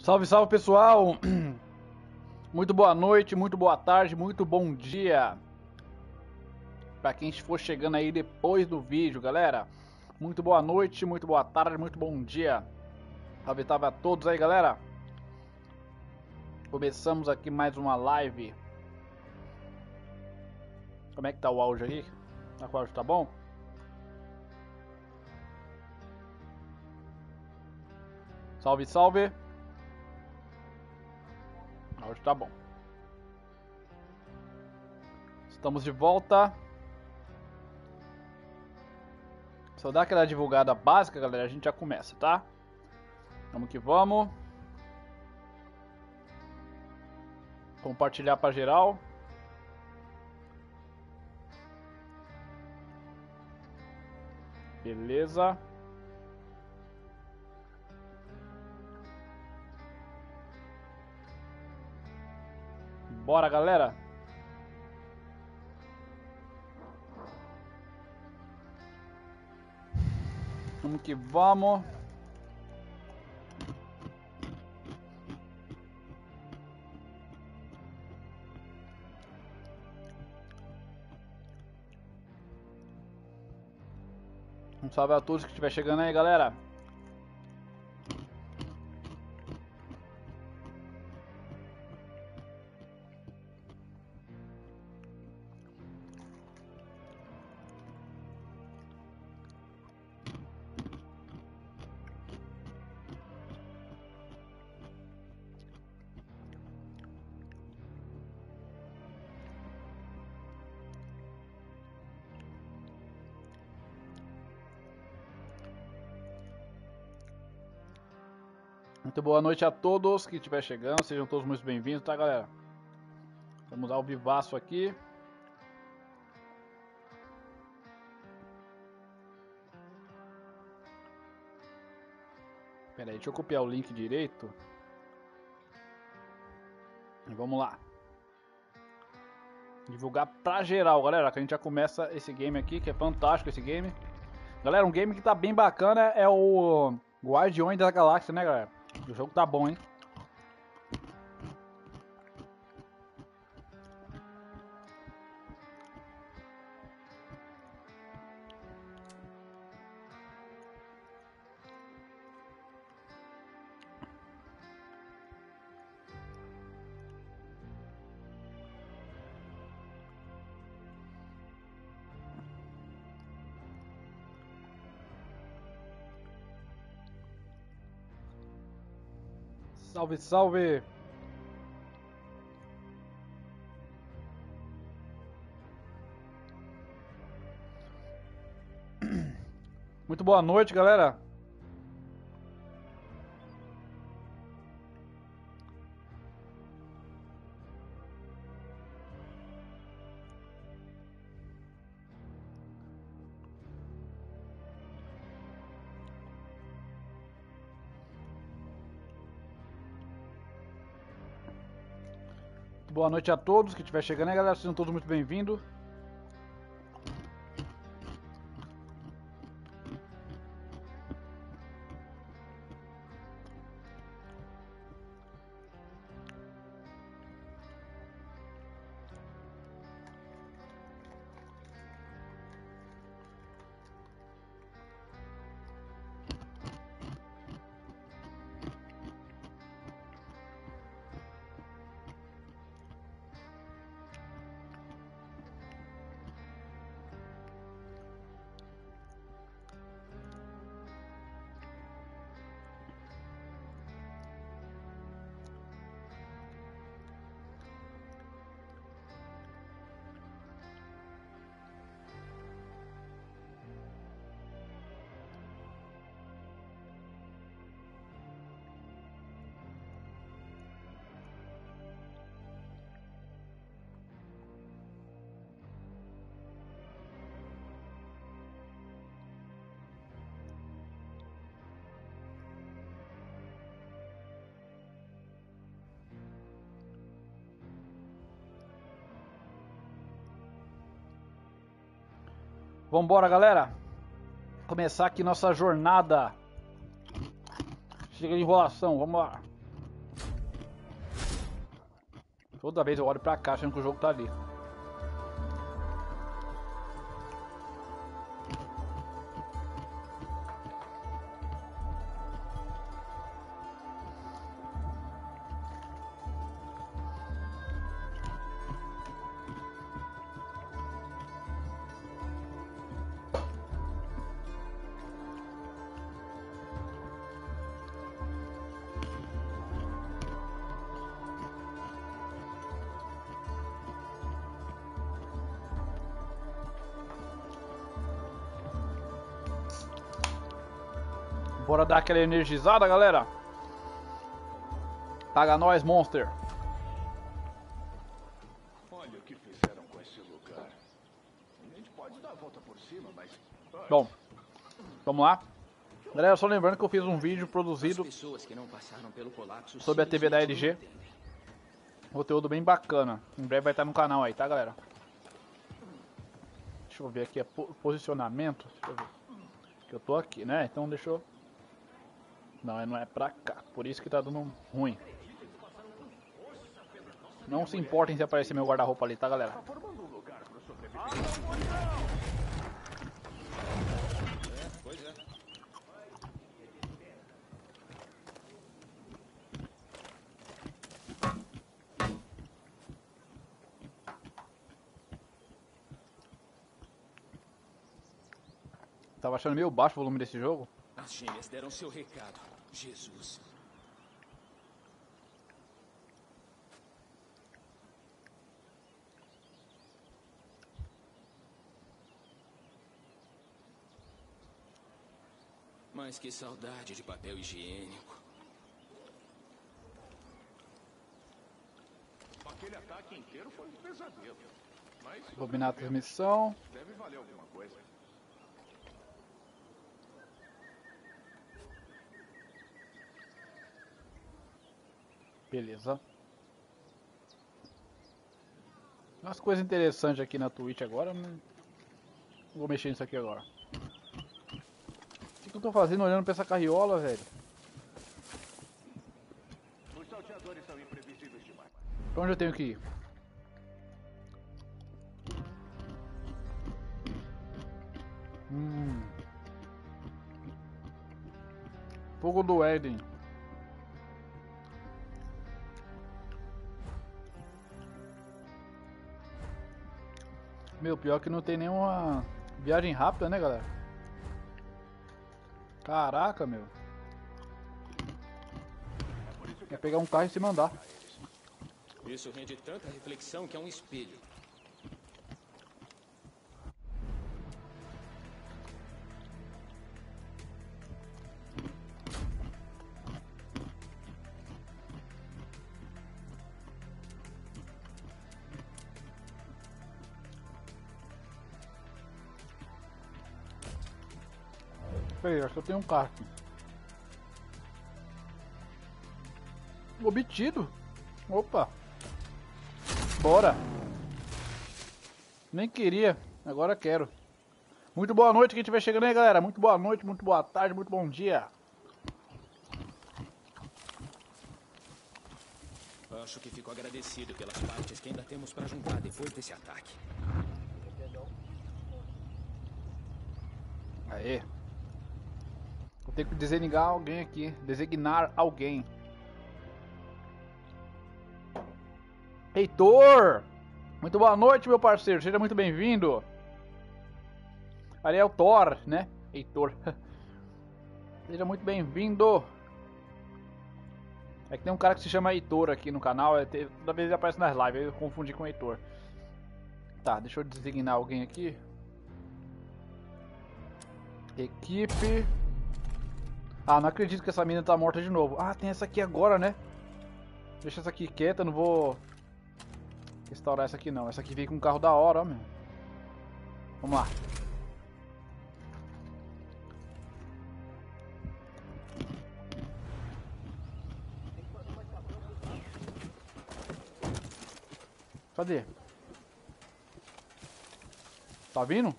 Salve, salve pessoal! Muito boa noite, muito boa tarde, muito bom dia para quem for chegando aí depois do vídeo, galera. Muito boa noite, muito boa tarde, muito bom dia. Salve, salve a todos aí, galera. Começamos aqui mais uma live. Como é que tá o áudio aí? O áudio tá bom? Salve, salve! O áudio tá bom. Estamos de volta. Só dar aquela divulgada básica, galera, a gente já começa, tá? Vamos que vamos. Compartilhar pra geral. Beleza. Bora, galera. Vamos que vamos. Um salve a todos que estiver chegando aí, galera. Muito boa noite a todos que estiver chegando, sejam todos muito bem-vindos, tá, galera? Vamos ao vivaço aqui. Pera aí, deixa eu copiar o link direito. E vamos lá. Divulgar pra geral, galera, que a gente já começa esse game aqui, que é fantástico esse game. Galera, um game que tá bem bacana é o Guardiões da Galáxia, né, galera? O jogo tá bom, hein? Salve, salve! Muito boa noite, galera. Boa noite a todos que estiver chegando aí, galera. Sejam todos muito bem-vindos. Vambora, galera. Começar aqui nossa jornada. Chega de enrolação, vamos lá. Toda vez eu olho pra cá achando que o jogo tá ali. Bora dar aquela energizada, galera. Paga nós, Monster. Olha o que fizeram com esse lugar. A gente pode dar a volta por cima, mas... Bom, vamos lá. Galera, só lembrando que eu fiz um vídeo produzido sobre a TV da LG. Conteúdo bem bacana. Em breve vai estar no canal aí, tá, galera? Deixa eu ver aqui, posicionamento. Deixa eu ver. Que eu tô aqui, né? Então deixa eu... Não é pra cá. Por isso que tá dando ruim. Não se importem se aparecer meu guarda-roupa ali, tá, galera? Tava achando meio baixo o volume desse jogo. As gêmeas deram seu recado. Jesus. Mas que saudade de papel higiênico. Aquele ataque inteiro foi um pesadelo. Mas... Dominar a transmissão. deve valer alguma coisa. Beleza. Umas coisas interessantes aqui na Twitch agora. Não vou mexer nisso aqui agora. O que eu tô fazendo olhando pra essa carriola, velho? Os salteadores são imprevisíveis demais. Pra onde eu tenho que ir? Fogo do Éden. Meu, pior que não tem nenhuma viagem rápida, né, galera? Caraca, meu. É pegar um carro e se mandar. Isso rende tanta reflexão que é um espelho. Peraí, acho que eu tenho um carro aqui. Obtido. Opa. Bora. Nem queria, agora quero. Muito boa noite quem estiver chegando aí, galera. Muito boa noite, muito boa tarde, muito bom dia. Acho que fico agradecido pelas partes que ainda temos para juntar depois desse ataque. Aê. Vou ter que designar alguém aqui. Designar alguém. Heitor! Muito boa noite, meu parceiro. Seja muito bem-vindo. Ariel Thor, né? Heitor. Seja muito bem-vindo. É que tem um cara que se chama Heitor aqui no canal. Toda vez ele aparece nas lives. Eu confundi com Heitor. Tá, deixa eu designar alguém aqui. Equipe. Ah, não acredito que essa menina tá morta de novo. Ah, tem essa aqui agora, né? Deixa essa aqui quieta, não vou restaurar essa aqui não. Essa aqui veio com um carro da hora, ó, meu. Vamos lá. Cadê? Tá vindo?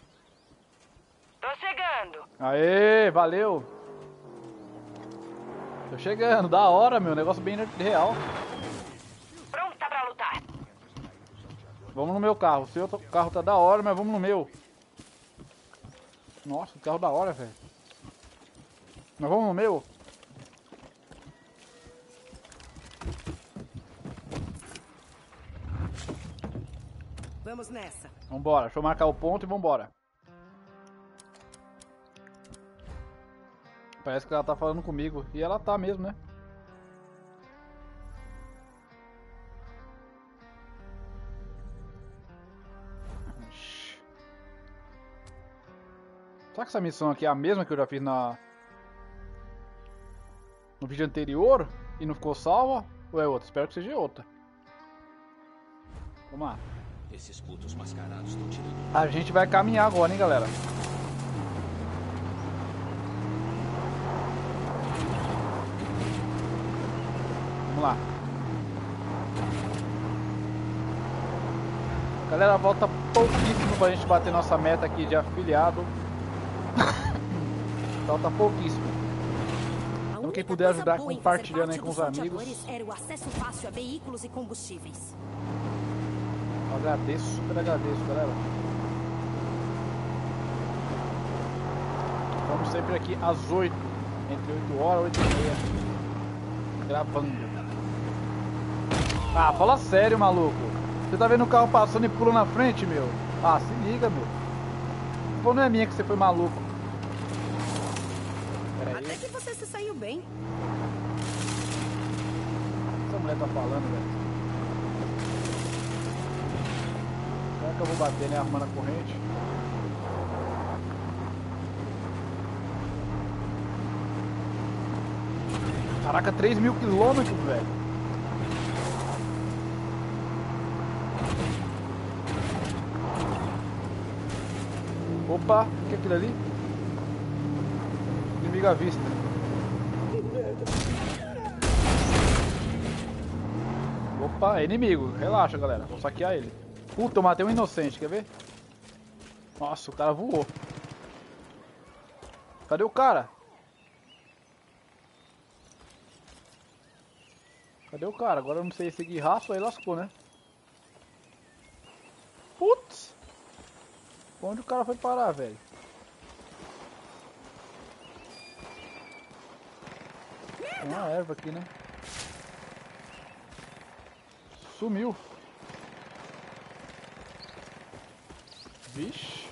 Tô chegando. Aê, valeu. Tô chegando, da hora, meu. Negócio bem real. Pronta pra lutar. Vamos no meu carro. O seu carro tá da hora, mas vamos no meu. Nossa, o carro da hora, velho. Mas vamos no meu. Vamos nessa. Vambora, deixa eu marcar o ponto e vambora. Parece que ela tá falando comigo. E ela tá mesmo, né? Será que essa missão aqui é a mesma que eu já fiz no vídeo anterior e não ficou salva? Ou é outra? Espero que seja outra. Vamos lá. Esses putos mascarados estão tirando. A gente vai caminhar agora, hein, galera. Vamos lá. Galera, falta pouquíssimo pra gente bater nossa meta aqui de afiliado. Falta pouquíssimo. Então quem puder ajudar compartilhando aí com os amigos. Era o acesso fácil a veículos e combustíveis. Eu agradeço, super agradeço, galera. Estamos sempre aqui às 8, entre 8 horas e 8h30, gravando. Ah, fala sério, maluco. Você tá vendo o carro passando e pula na frente, meu? Ah, se liga, meu. Pô, não é minha que você foi maluco. Pera aí. Até que você se saiu bem. Essa mulher tá falando, velho. Será que eu vou bater, né? Arrumando a corrente. Caraca, 3.000 quilômetros, velho. Opa, o que é aquilo ali? Inimigo à vista. Opa, é inimigo. Relaxa, galera. Vou saquear ele. Puta, eu matei um inocente, quer ver? Nossa, o cara voou. Cadê o cara? Cadê o cara? Agora eu não sei seguir rastro, aí lascou, né? Putz! Onde o cara foi parar, velho? Tem uma erva aqui, né? Sumiu. Vixe.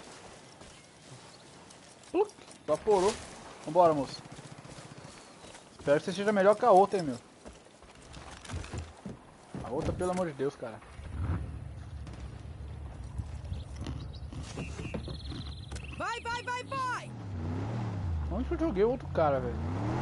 Evaporou. Vambora, moço. Espero que você seja melhor que a outra, hein, meu. A outra, pelo amor de Deus, cara. Vai, vai, vai, vai! Onde que eu joguei o outro cara, velho?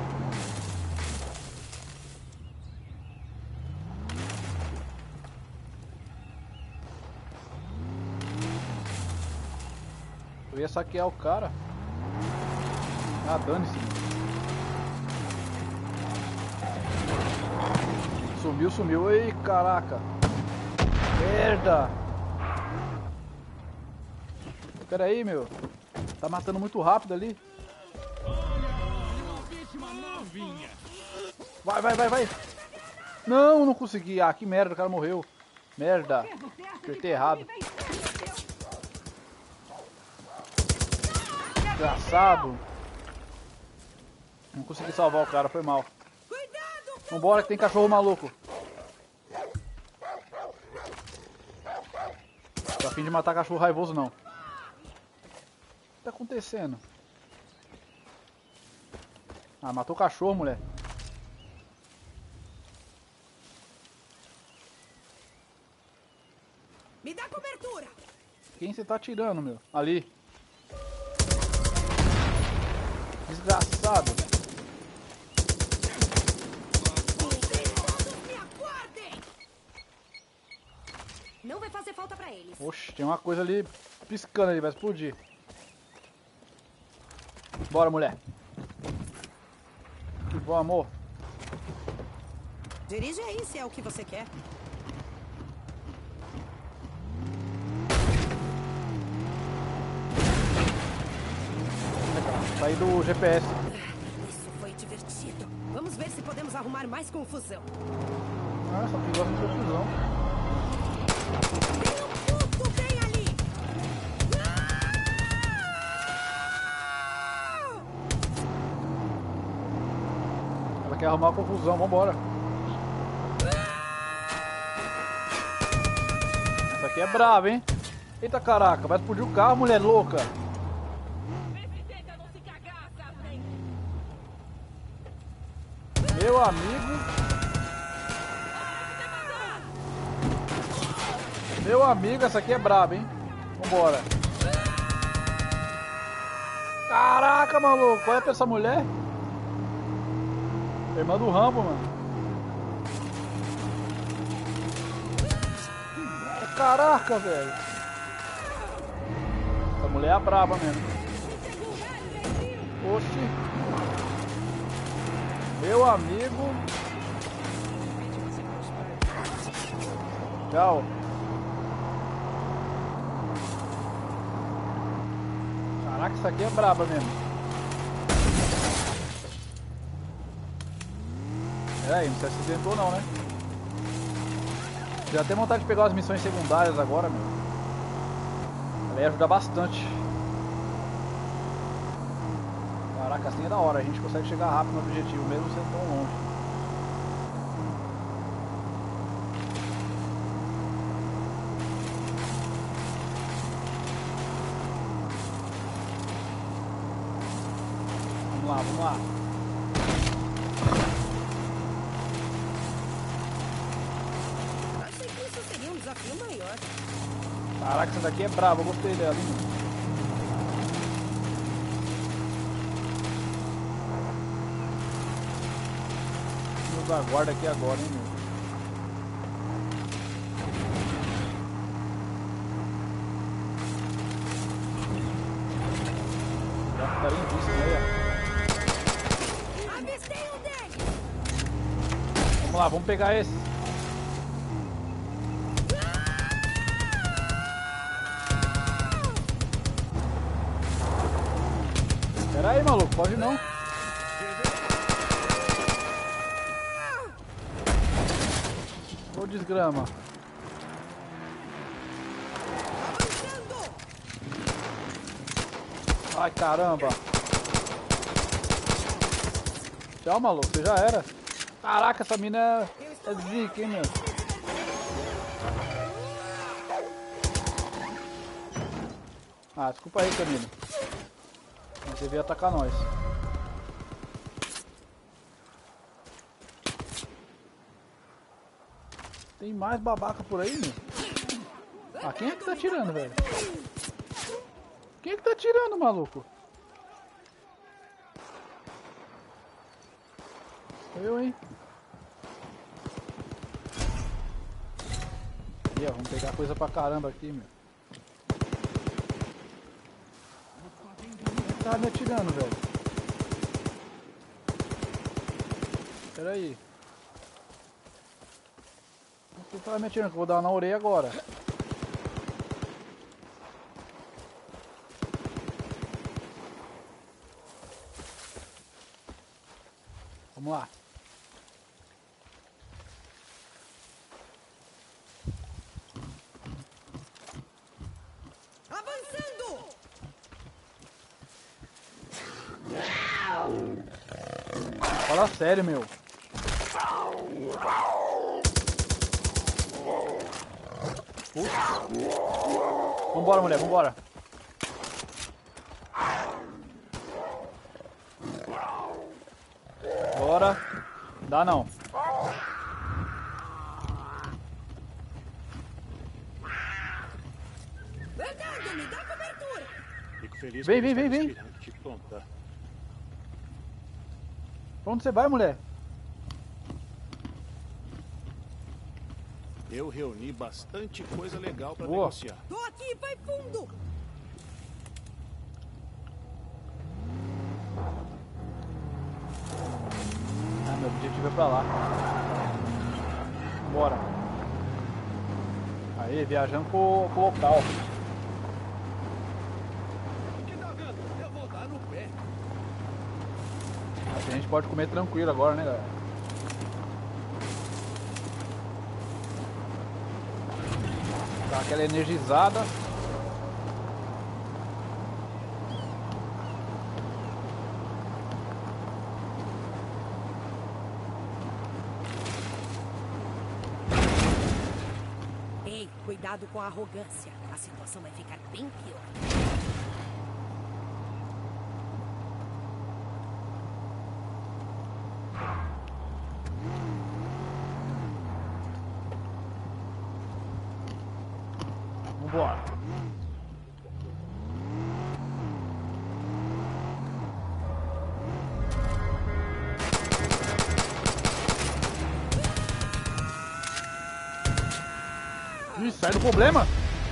Eu ia saquear o cara. Ah, dane-se. Sumiu, sumiu. Ei, caraca. Merda. Pera aí, meu. Tá matando muito rápido ali. Vai, vai, vai, vai. Não, não consegui. Ah, que merda, o cara morreu. Merda. Apertei errado. Desgraçado. Não consegui salvar o cara, foi mal. Vambora que tem cachorro maluco. Tô a fim de matar cachorro raivoso não. O que tá acontecendo? Ah, matou o cachorro, mulher. Me dá cobertura! Quem você tá atirando, meu? Ali. Desgraçado. Todos me aguardem! Não vai fazer falta pra eles. Oxe, tem uma coisa ali piscando ali, vai explodir. Bora, mulher. Que bom, amor. Dirige aí se é o que você quer. Saí do GPS. Isso foi divertido. Vamos ver se podemos arrumar mais confusão. Ah, só que gosta de confusão. puto bem ali! Ela quer arrumar confusão, vambora. Essa aqui é brava, hein? Eita caraca, vai explodir o carro, mulher louca. Meu amigo. Meu amigo, essa aqui é braba, hein? Vambora. Caraca, maluco, olha pra essa mulher. Irmã do Rambo, mano. Caraca, velho. Essa mulher é braba mesmo. Oxi. Meu amigo. Tchau. Caraca, isso aqui é braba mesmo. Peraí, não se acidentou não, né? Já tem vontade de pegar as missões secundárias agora, meu. Ela ia ajudar bastante. Caraca, assim é da hora, a gente consegue chegar rápido no objetivo, mesmo sendo tão longe. Vamos lá, vamos lá. Achei que isso seria um desafio maior. Caraca, essa daqui é brava, eu gostei dela, hein? Da guarda aqui agora, hein, meu? Já ficaria em vista, né? Avistei um deles! Vamos lá, vamos pegar esse. Pera aí, maluco, pode não. Ô desgrama. Ai caramba. Tchau, maluco, você já era. Caraca, essa mina é zica, hein, meu. Ah, desculpa aí, Camila. Você veio atacar nós. Tem mais babaca por aí, meu? Ah, quem é que tá atirando, velho? Quem é que tá atirando, maluco? Eu, hein? Ih, ó, vamos pegar coisa pra caramba aqui, meu. Quem tá me atirando, velho? Pera aí. Você tá me atirando, que eu vou dar na orelha agora. Vamos lá. Avançando! Fala sério, meu. Vambora, mulher, vambora. Bora. Dá não. Bernardo, me dá cobertura! Fico feliz Vem, por vem, estar vem, vem. inspirando te contar. Pra onde você vai, mulher? Eu reuni bastante coisa legal para Boa. negociar. Tô aqui, vai fundo! Ah, meu objetivo é pra lá. Bora. Aí, viajando pro local. O que tá vendo? Eu vou dar no pé. Assim a gente pode comer tranquilo agora, né, galera? Dá aquela energizada. Ei, cuidado com a arrogância. A situação vai ficar bem pior. Vambora. Ih, sai do problema.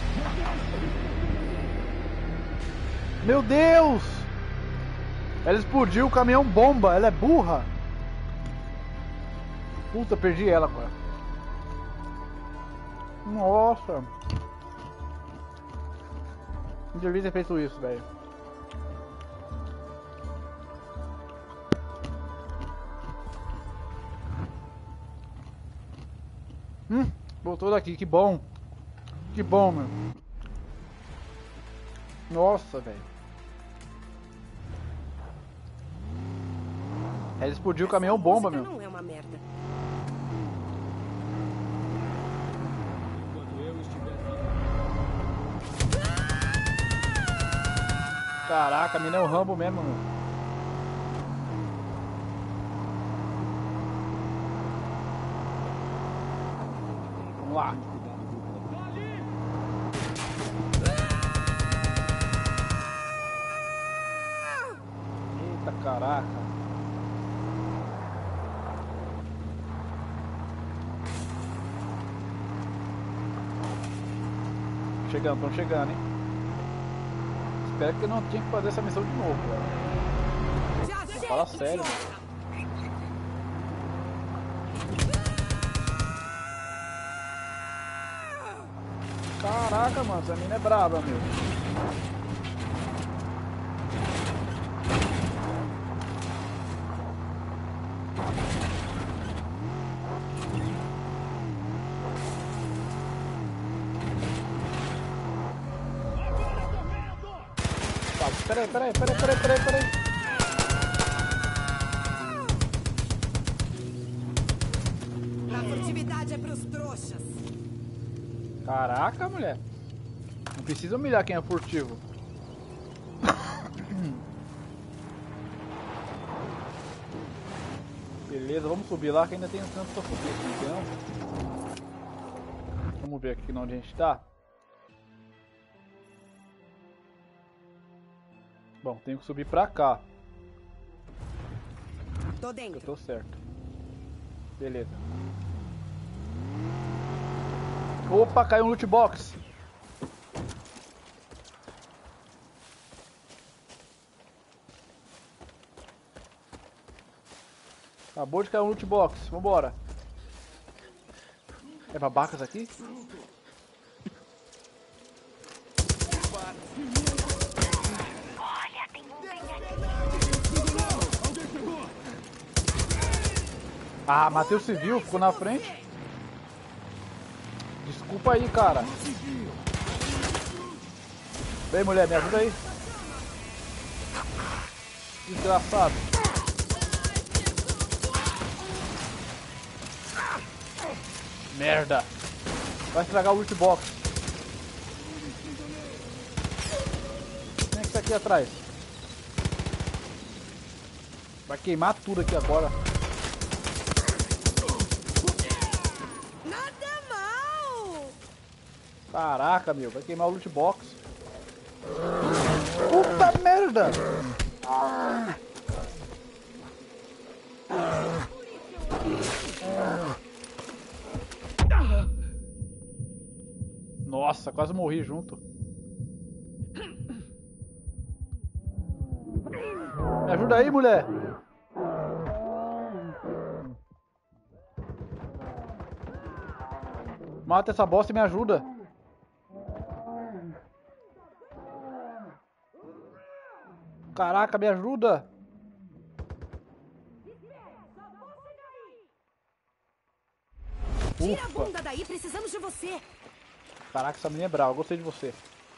Meu Deus! Ela explodiu o caminhão bomba. Ela é burra. Puta, perdi ela, cara. Nossa. Não devia ter feito isso, velho. Voltou daqui, que bom. Que bom, meu. Nossa, velho. Ela explodiu o caminhão bomba, meu. Não é uma merda. Enquanto eu estiver vivo. Caraca, a mina é o Rambo mesmo, meu. Vamos lá. Eita, caraca. Chegando, estão chegando, hein? Espero que eu não tinha que fazer essa missão de novo, velho. Fala sério. Caraca, mano, essa mina é braba, meu. Peraí. A furtividade é pros trouxas. Caraca, mulher. Não precisa humilhar quem é furtivo. Beleza, vamos subir lá que ainda tem um canto pra subir aqui, então. Vamos ver aqui onde a gente tá. Bom, tenho que subir pra cá. Tô Eu dentro. tô certo. Beleza. Opa, caiu um loot box. Acabou de cair um loot box. Vambora. É babacas aqui? Olha, tem um bem aqui. Ah, matei o civil, ficou na frente. Desculpa aí, cara. Vem, mulher, me ajuda aí. Desgraçado. Merda. Vai estragar o loot box. Quem é que tá aqui atrás? Vai queimar tudo aqui agora. Nada mal! Caraca, meu, vai queimar o loot box. Puta merda! Nossa, quase morri junto. Me ajuda aí, mulher. Mata essa bosta e me ajuda. Caraca, me ajuda. Tira a Ufa. bunda daí, precisamos de você. Caraca, essa menina é brava. Eu gostei de você.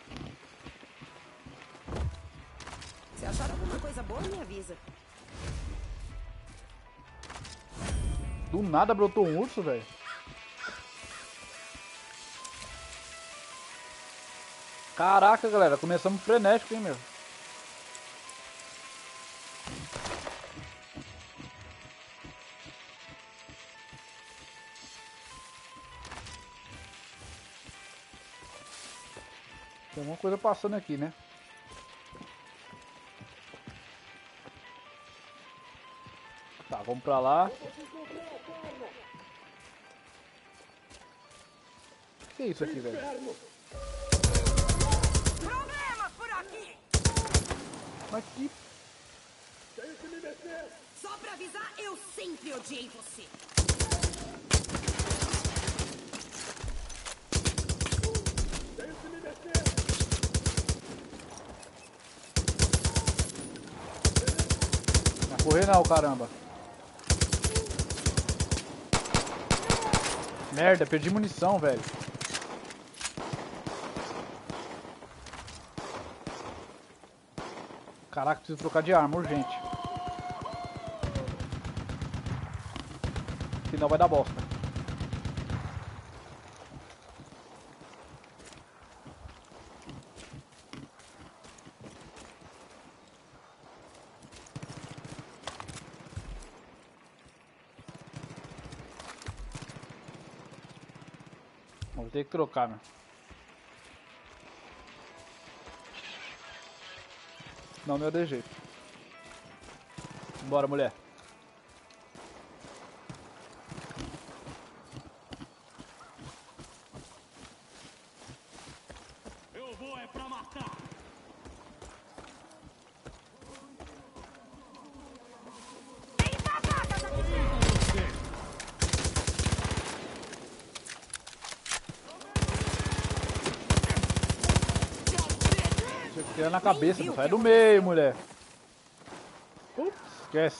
Se achar alguma coisa boa, me avisa. Do nada brotou um urso, velho. Caraca, galera. Começamos frenético, hein, meu. Tem alguma coisa passando aqui, né? Tá, vamos pra lá. O que é isso aqui, velho? Problema por aqui! Aqui. Só pra avisar, eu sempre odiei você. Não vai correr não, caramba. Merda, perdi munição, velho. Caraca, preciso trocar de arma, urgente. Senão vai dar bosta. Vou ter que trocar, meu. Não deu de jeito. Bora, mulher. Eu vou é pra matar. Tira na cabeça, meu. Sai do meio, mulher. Ups, esquece.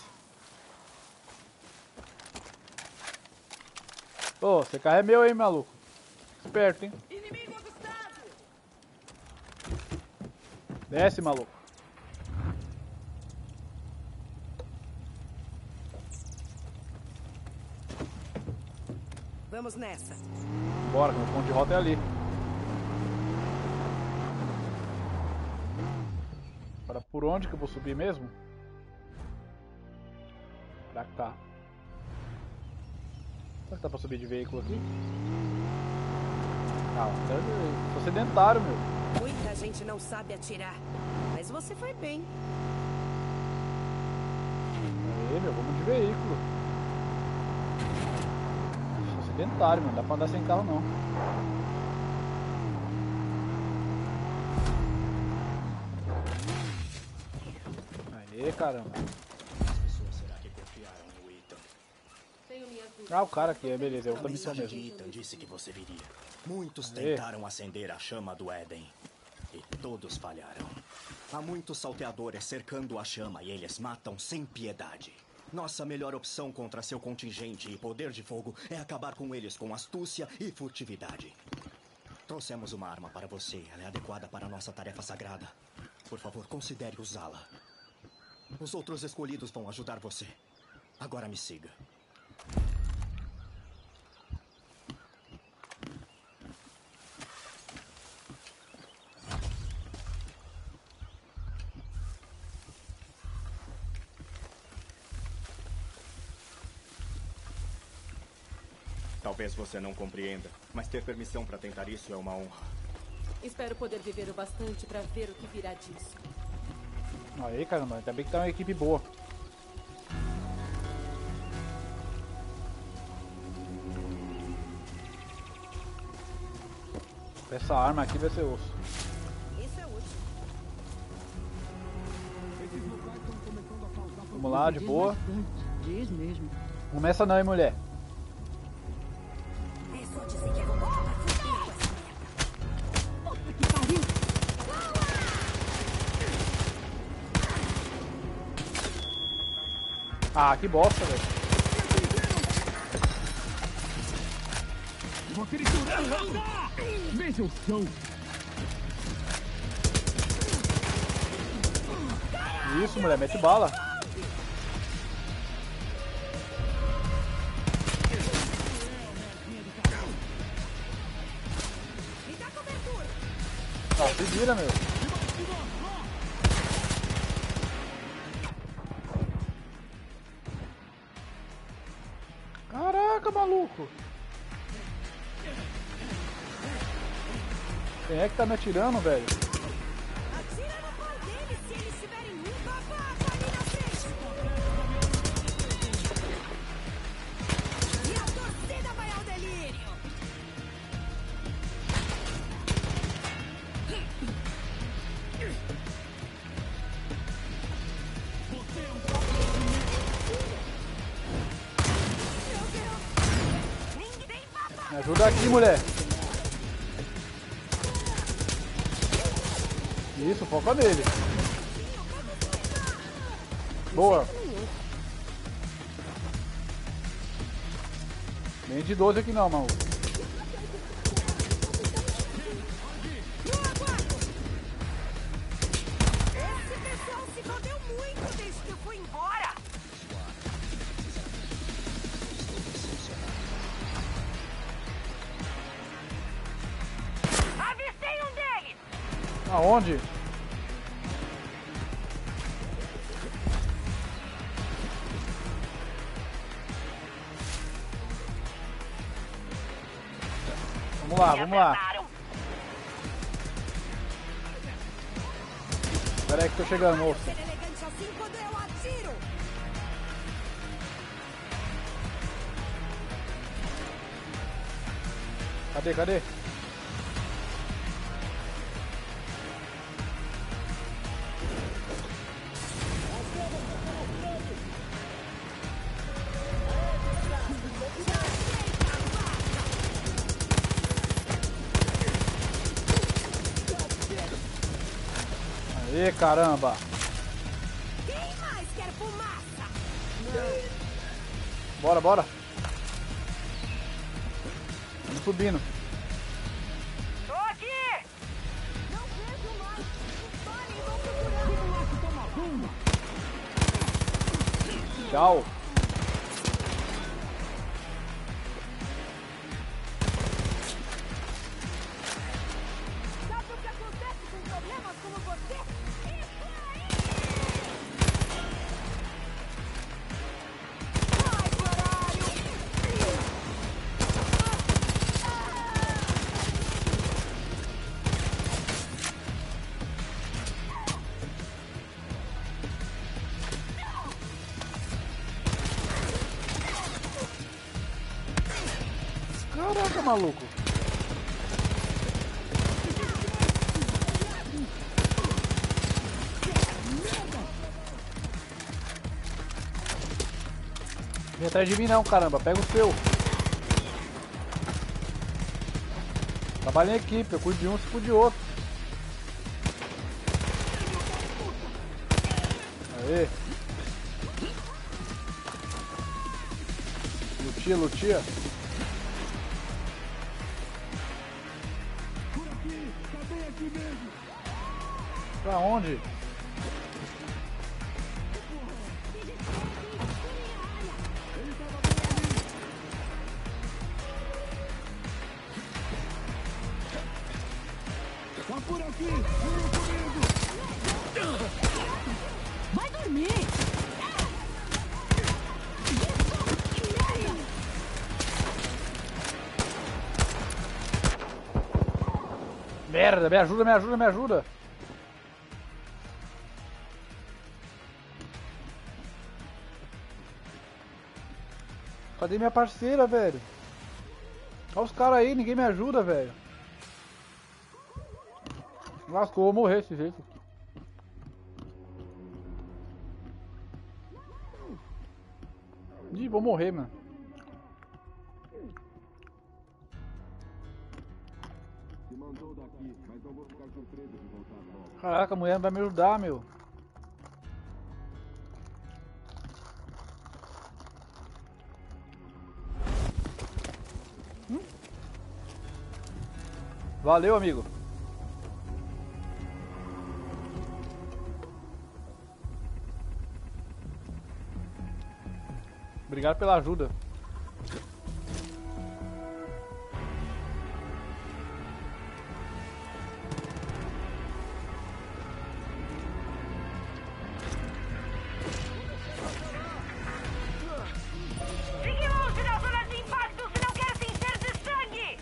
Ô, você carro é meu, hein, maluco. Esperto, hein. Inimigo avistado! Desce, maluco. Vamos nessa. Bora, meu ponto de rota é ali. Agora, por onde que eu vou subir mesmo? Pra cá. Será que dá pra subir de veículo aqui? Ah, sou sedentário, meu. Muita gente não sabe atirar, mas você foi bem. Aí, meu, vamos de veículo. Sou sedentário, mano. Não dá pra andar sem carro, não. Aê, caramba. As pessoas será que confiaram no Ethan? Ah, o cara aqui, é beleza, é outra missão mesmo. Ethan disse que você viria. Muitos tentaram acender a chama do Éden e todos falharam. Há muitos salteadores cercando a chama e eles matam sem piedade. Nossa melhor opção contra seu contingente e poder de fogo é acabar com eles com astúcia e furtividade. Trouxemos uma arma para você. Ela é adequada para a nossa tarefa sagrada. Por favor, considere usá-la. Os outros escolhidos vão ajudar você. Agora me siga. Talvez você não compreenda, mas ter permissão para tentar isso é uma honra. Espero poder viver o bastante para ver o que virá disso. Aí, caramba, ainda bem que tá uma equipe boa. Essa arma aqui vai ser osso. Isso é útil. Vamos lá, de boa. Diz mesmo. Começa não, hein, mulher. É só dizer que é robô que vai fuder com essa merda. Puta que pariu! Ah, que bosta, velho. Sua triturada! Veja o chão! Isso, mulher, mete bala. Ah, se vira, meu. Caraca, maluco. Quem é que tá me atirando, velho? Atira no pau deles se eles estiverem indo abaixo ali na frente. E a torcida vai ao delírio. Me ajuda aqui, mulher. Isso, foca nele. Boa. Nem de 12 aqui não, mano. Esse pessoal se fodeu muito desde que eu fui embora. Avistei um deles! Aonde? Vamos lá, vamos lá. Pera aí que tô chegando, moço. Ser elegante assim quando eu atiro. Cadê? Aê, caramba. Quem mais quer fumaça? Bora. Vamos subindo. Tô aqui! Não vejo mais. Parem, vão procurando. Tchau. Sabe o que acontece com problemas como você? Isso aí! Ai, caralho! Caraca, maluco. Vem atrás de mim não, caramba. Pega o seu. Trabalha em equipe. Eu cuido de um, você cuida de outro. Aê. Lutia. Pra onde? Tá por aqui! Vem comigo! Vai dormir! Merda, me ajuda. Cadê minha parceira, velho? Olha os caras aí, ninguém me ajuda, velho. Lascou, vou morrer desse jeito. Ih, vou morrer, mano. Caraca, a mulher não vai me ajudar, meu. Valeu, amigo. Obrigado pela ajuda. Fique longe da zona de impacto se não quer se encher de sangue!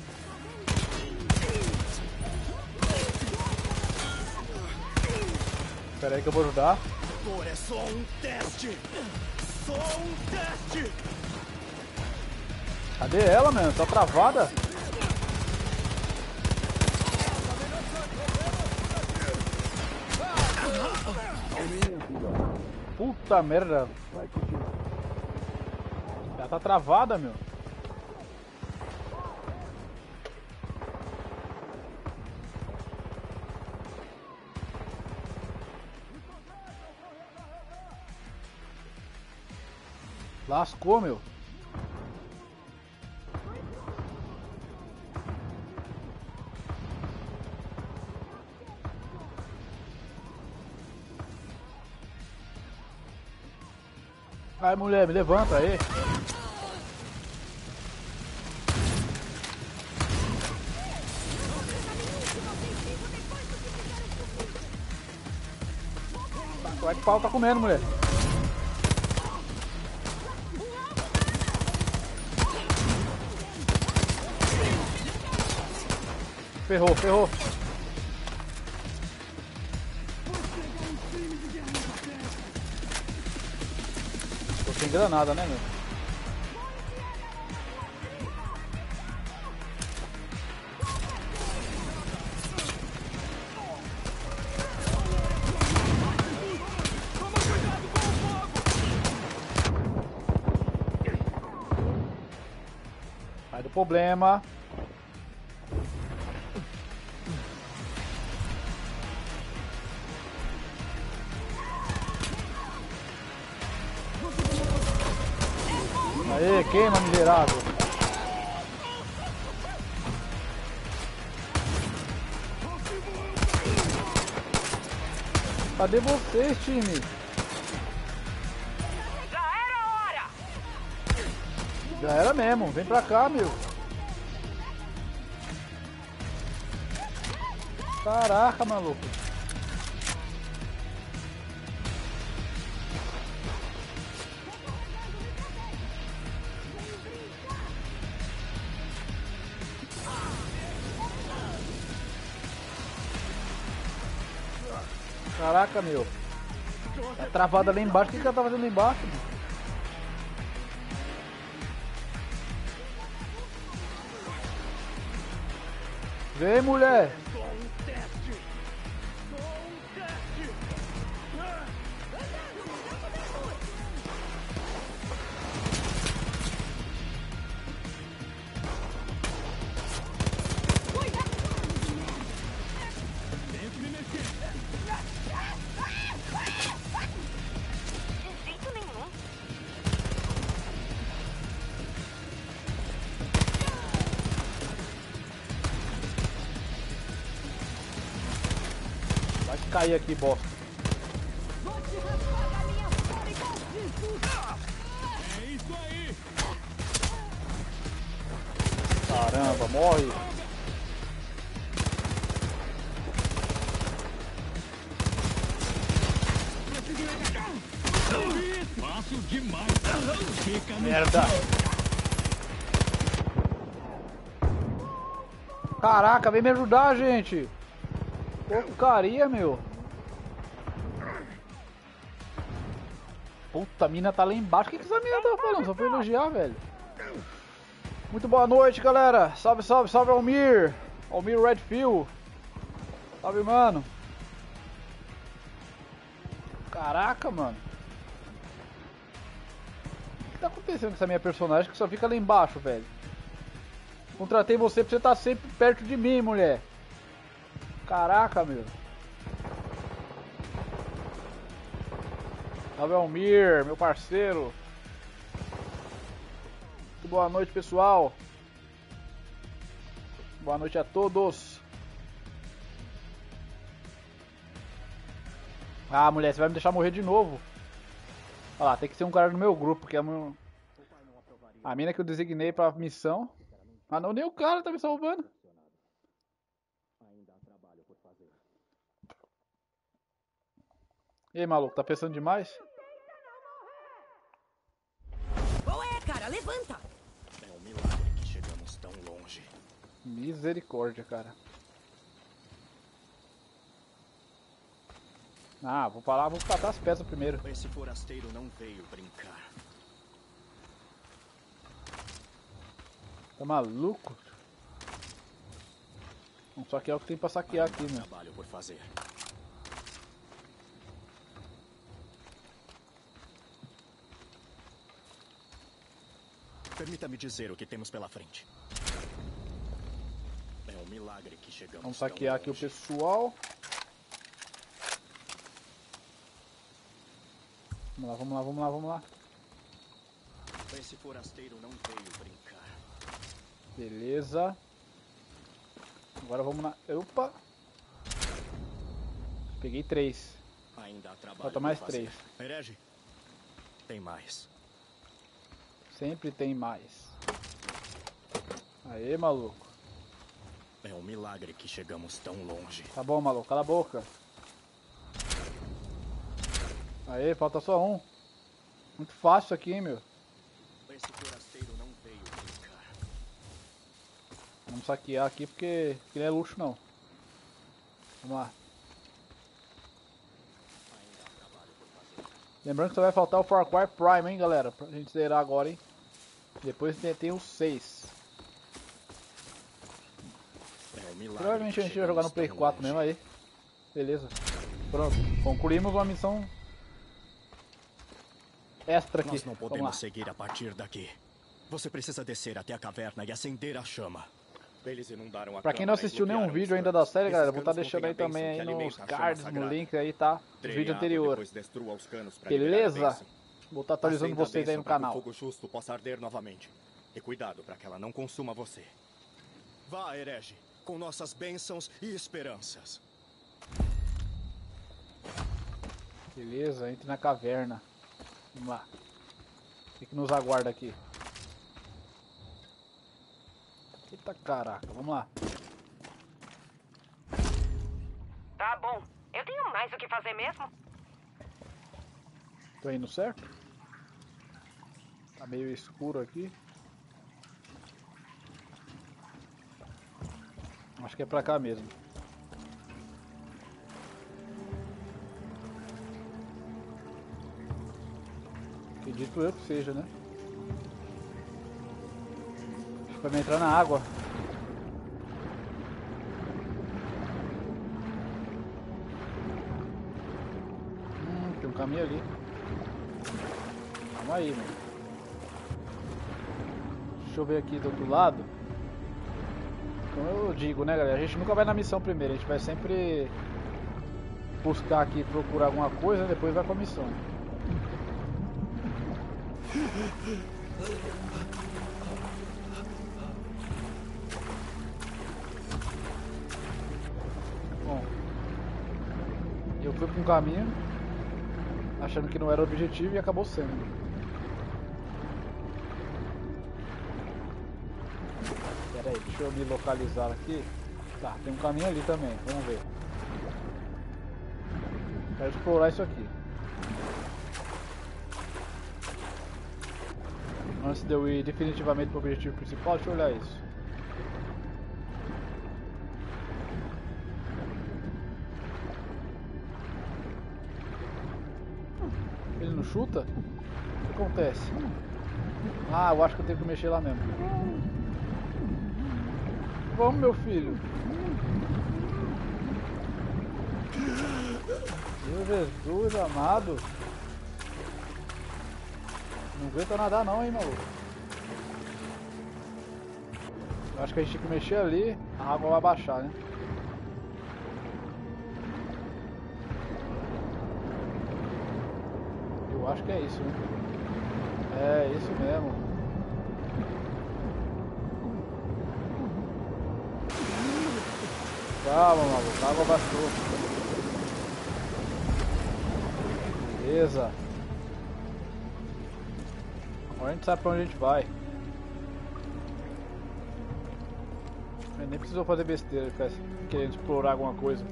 Espera aí que eu vou ajudar. Agora é só um teste! Só um teste! Cadê ela, mano? Tá travada? Puta merda. Ela tá travada, meu. Lascou, meu. Vai, mulher, me levanta aí. Vai que o pau tá comendo, mulher. Ferrou, ferrou. Tô sem granada, né, meu? Sai do problema. Aê, queima, miserável. Cadê vocês, time? Já era a hora! Já era mesmo, vem pra cá, meu. Caraca, maluco. Caraca, meu. Tá travada lá embaixo. O que ela tá fazendo lá embaixo, meu? Vem, mulher. De jeito nenhum. Vai cair aqui, bosta. É isso aí! Caramba, morre. Fácil demais! Fica no Merda. Caraca, vem me ajudar, gente. Porcaria, meu. Puta, a mina tá lá embaixo. O que essa mina tá falando? Só foi elogiar, velho. Muito boa noite, galera. Salve, salve, salve, Almir. Almir Redfield. Salve, mano. Caraca, mano. O que tá acontecendo com essa minha personagem que só fica lá embaixo, velho? Contratei você pra você estar sempre perto de mim, mulher. Caraca, meu. Salve, Almir, meu parceiro. Muito boa noite, pessoal. Boa noite a todos. Ah, mulher, você vai me deixar morrer de novo. Olha lá, tem que ser um cara no meu grupo, que é a mina que eu designei pra missão. Ah não, nem o cara tá me salvando. E aí, maluco, tá pensando demais? Qual é, cara? Levanta! É um milagre que chegamos tão longe. Misericórdia, cara. Ah, vou parar, vou catar as peças primeiro. Esse forasteiro não veio brincar. Tá maluco? Vamos saquear o que tem pra saquear aqui, meu. Trabalho por fazer. Permita-me dizer o que temos pela frente. É um milagre que chegamos. Vamos saquear aqui o pessoal. Vamos lá, vamos lá, vamos lá, vamos lá. Esse forasteiro não veio brincar. Beleza. Agora vamos na... Opa! Peguei 3. Ainda há trabalho. Falta mais 3. Herege, tem mais. Sempre tem mais. Aê, maluco. É um milagre que chegamos tão longe. Tá bom, maluco. Cala a boca. Aê, falta só um. Muito fácil isso aqui, hein, meu. Esse forasteiro não veio brincar. Vamos saquear aqui porque não é luxo, não. Vamos lá. Lembrando que só vai faltar o Far Cry Prime, hein, galera. Pra gente zerar agora, hein. Depois tem os 6. Provavelmente a gente vai jogar no Play 4 mesmo aí. Beleza. Pronto. Concluímos uma missão extra aqui. Nós não podemos seguir a partir daqui. Você precisa descer até a caverna e acender a chama. Eles inundaram a pra quem não assistiu nenhum vídeo ainda da série, galera, vou estar deixando aí também aí nos cards, no link aí, tá? No vídeo anterior. Beleza? Vou estar atualizando vocês aí no canal. Que o fogo justo possa arder novamente. E cuidado para que ela não consuma você. Vá, herege, com nossas bênçãos e esperanças. Beleza, entre na caverna. Vamos lá. O que nos aguarda aqui? Eita caraca, vamos lá. Tá bom. Eu tenho mais o que fazer mesmo. Tô indo certo? Tá meio escuro aqui. Acho que é pra cá mesmo. Acredito eu que seja, né? Acho que vai entrar na água. Tem um caminho ali. Calma aí, mano. Deixa eu ver aqui do outro lado. Como eu digo, né, galera? A gente nunca vai na missão primeiro. A gente vai sempre buscar aqui, procurar alguma coisa, depois vai pra missão. Bom, eu fui pra um caminho achando que não era o objetivo e acabou sendo. Pera aí, deixa eu me localizar aqui. Tá, tem um caminho ali também, vamos ver. Quero explorar isso aqui. Antes de eu ir definitivamente para o objetivo principal, deixa eu olhar isso. Ele não chuta? O que acontece? Ah, eu acho que eu tenho que mexer lá mesmo. Vamos, meu filho. Meu Jesus amado. Não aguenta nadar não, hein, maluco. Eu acho que a gente tem que mexer ali, a água vai baixar, né? Eu acho que é isso, né? É, isso mesmo. Calma, maluco, a água baixou. Beleza. Agora a gente sabe pra onde a gente vai. Eu nem precisou fazer besteira, ficar querendo explorar alguma coisa.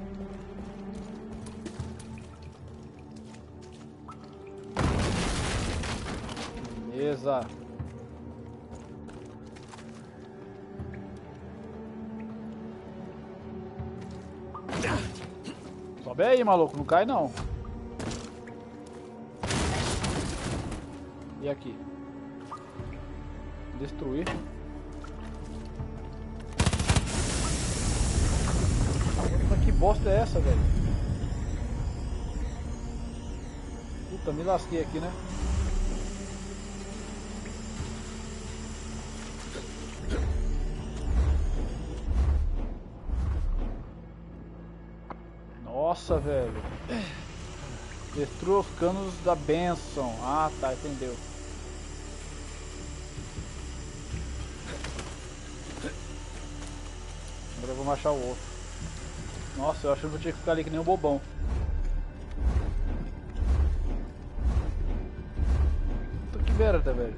Beleza. Sobe aí, maluco, não cai não. E aqui? Destruir. Mas que bosta é essa, velho? Puta, me lasquei aqui, né? Nossa, velho. Destrua os canos da bênção. Ah, tá, entendeu. Agora vamos achar o outro. Nossa, eu achei que eu tinha que ficar ali que nem um bobão. Puta que merda, velho.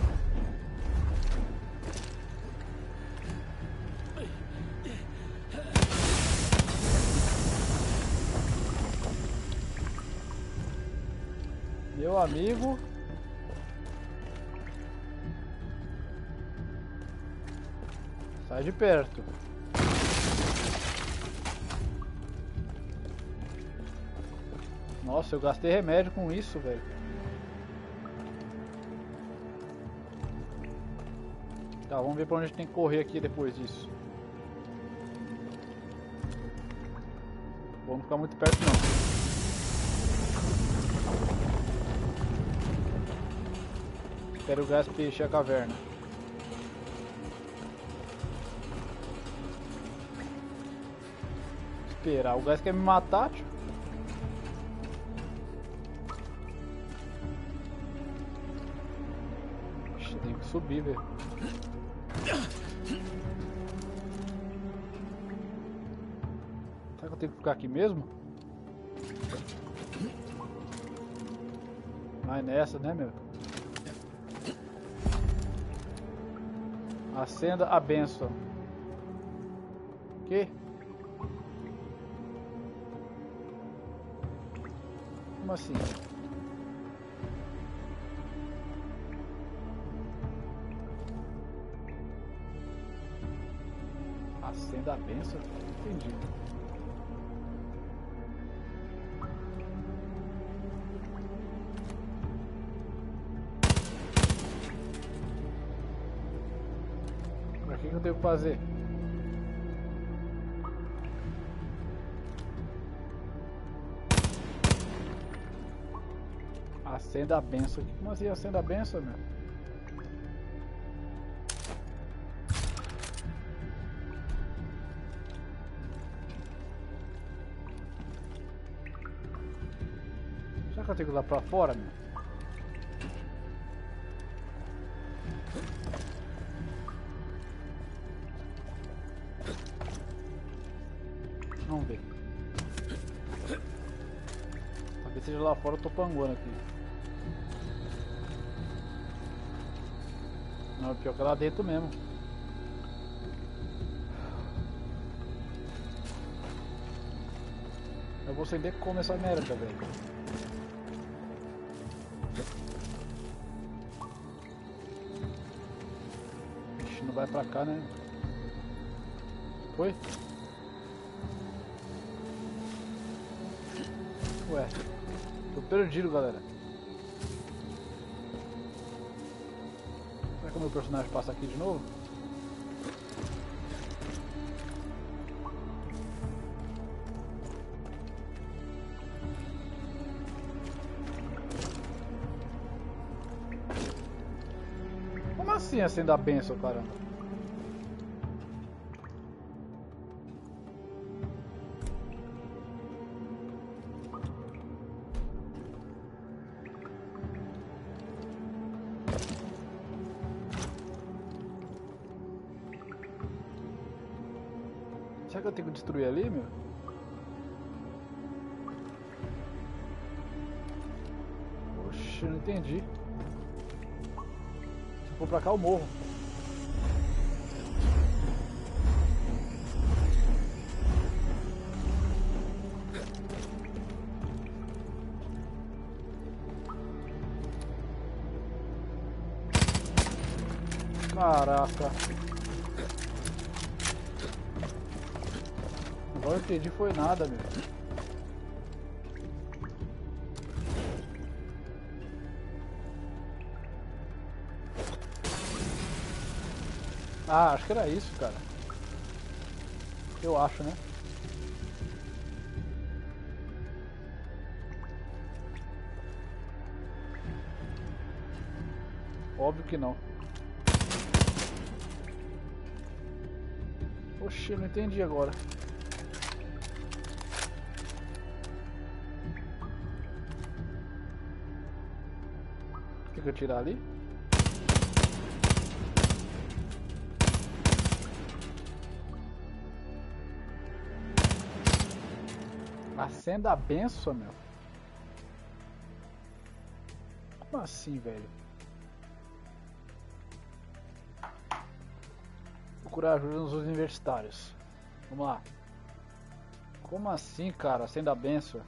Meu amigo. Sai de perto. Nossa, eu gastei remédio com isso, velho. Tá, vamos ver pra onde a gente tem que correr aqui depois disso. Vamos ficar muito perto não. Espero o gás preencher a caverna. Esperar. O gás quer me matar, tio. Ixi, tem que subir, velho. Será que eu tenho que ficar aqui mesmo? Vai nessa, né, meu? Acenda a bênção. Que? Como assim? Acenda a bênção? Entendi. O que eu devo fazer? Acenda a benção. Como assim acenda a benção, meu? Será que eu tenho que ir lá pra fora, meu? Vamos ver. Talvez seja lá fora, eu tô panguando aqui. Não, pior que é lá dentro mesmo. Eu vou acender como essa merda, velho. Ixi, não vai pra cá, né? Foi? Ué, tô perdido, galera. Será que o meu personagem passa aqui de novo? Como assim acender a bênção, caramba? Será que eu tenho que destruir ali, meu? Oxe, não entendi. Se eu for pra cá eu morro. Caraca. Agora eu entendi foi nada, meu. Ah, acho que era isso, cara. Eu acho, né? Óbvio que não. Oxi, não entendi agora. Tem que eu tirar ali? Acenda a benção, meu. Como assim, velho? Procurar ajuda nos universitários. Vamos lá. Como assim, cara? Acenda a benção.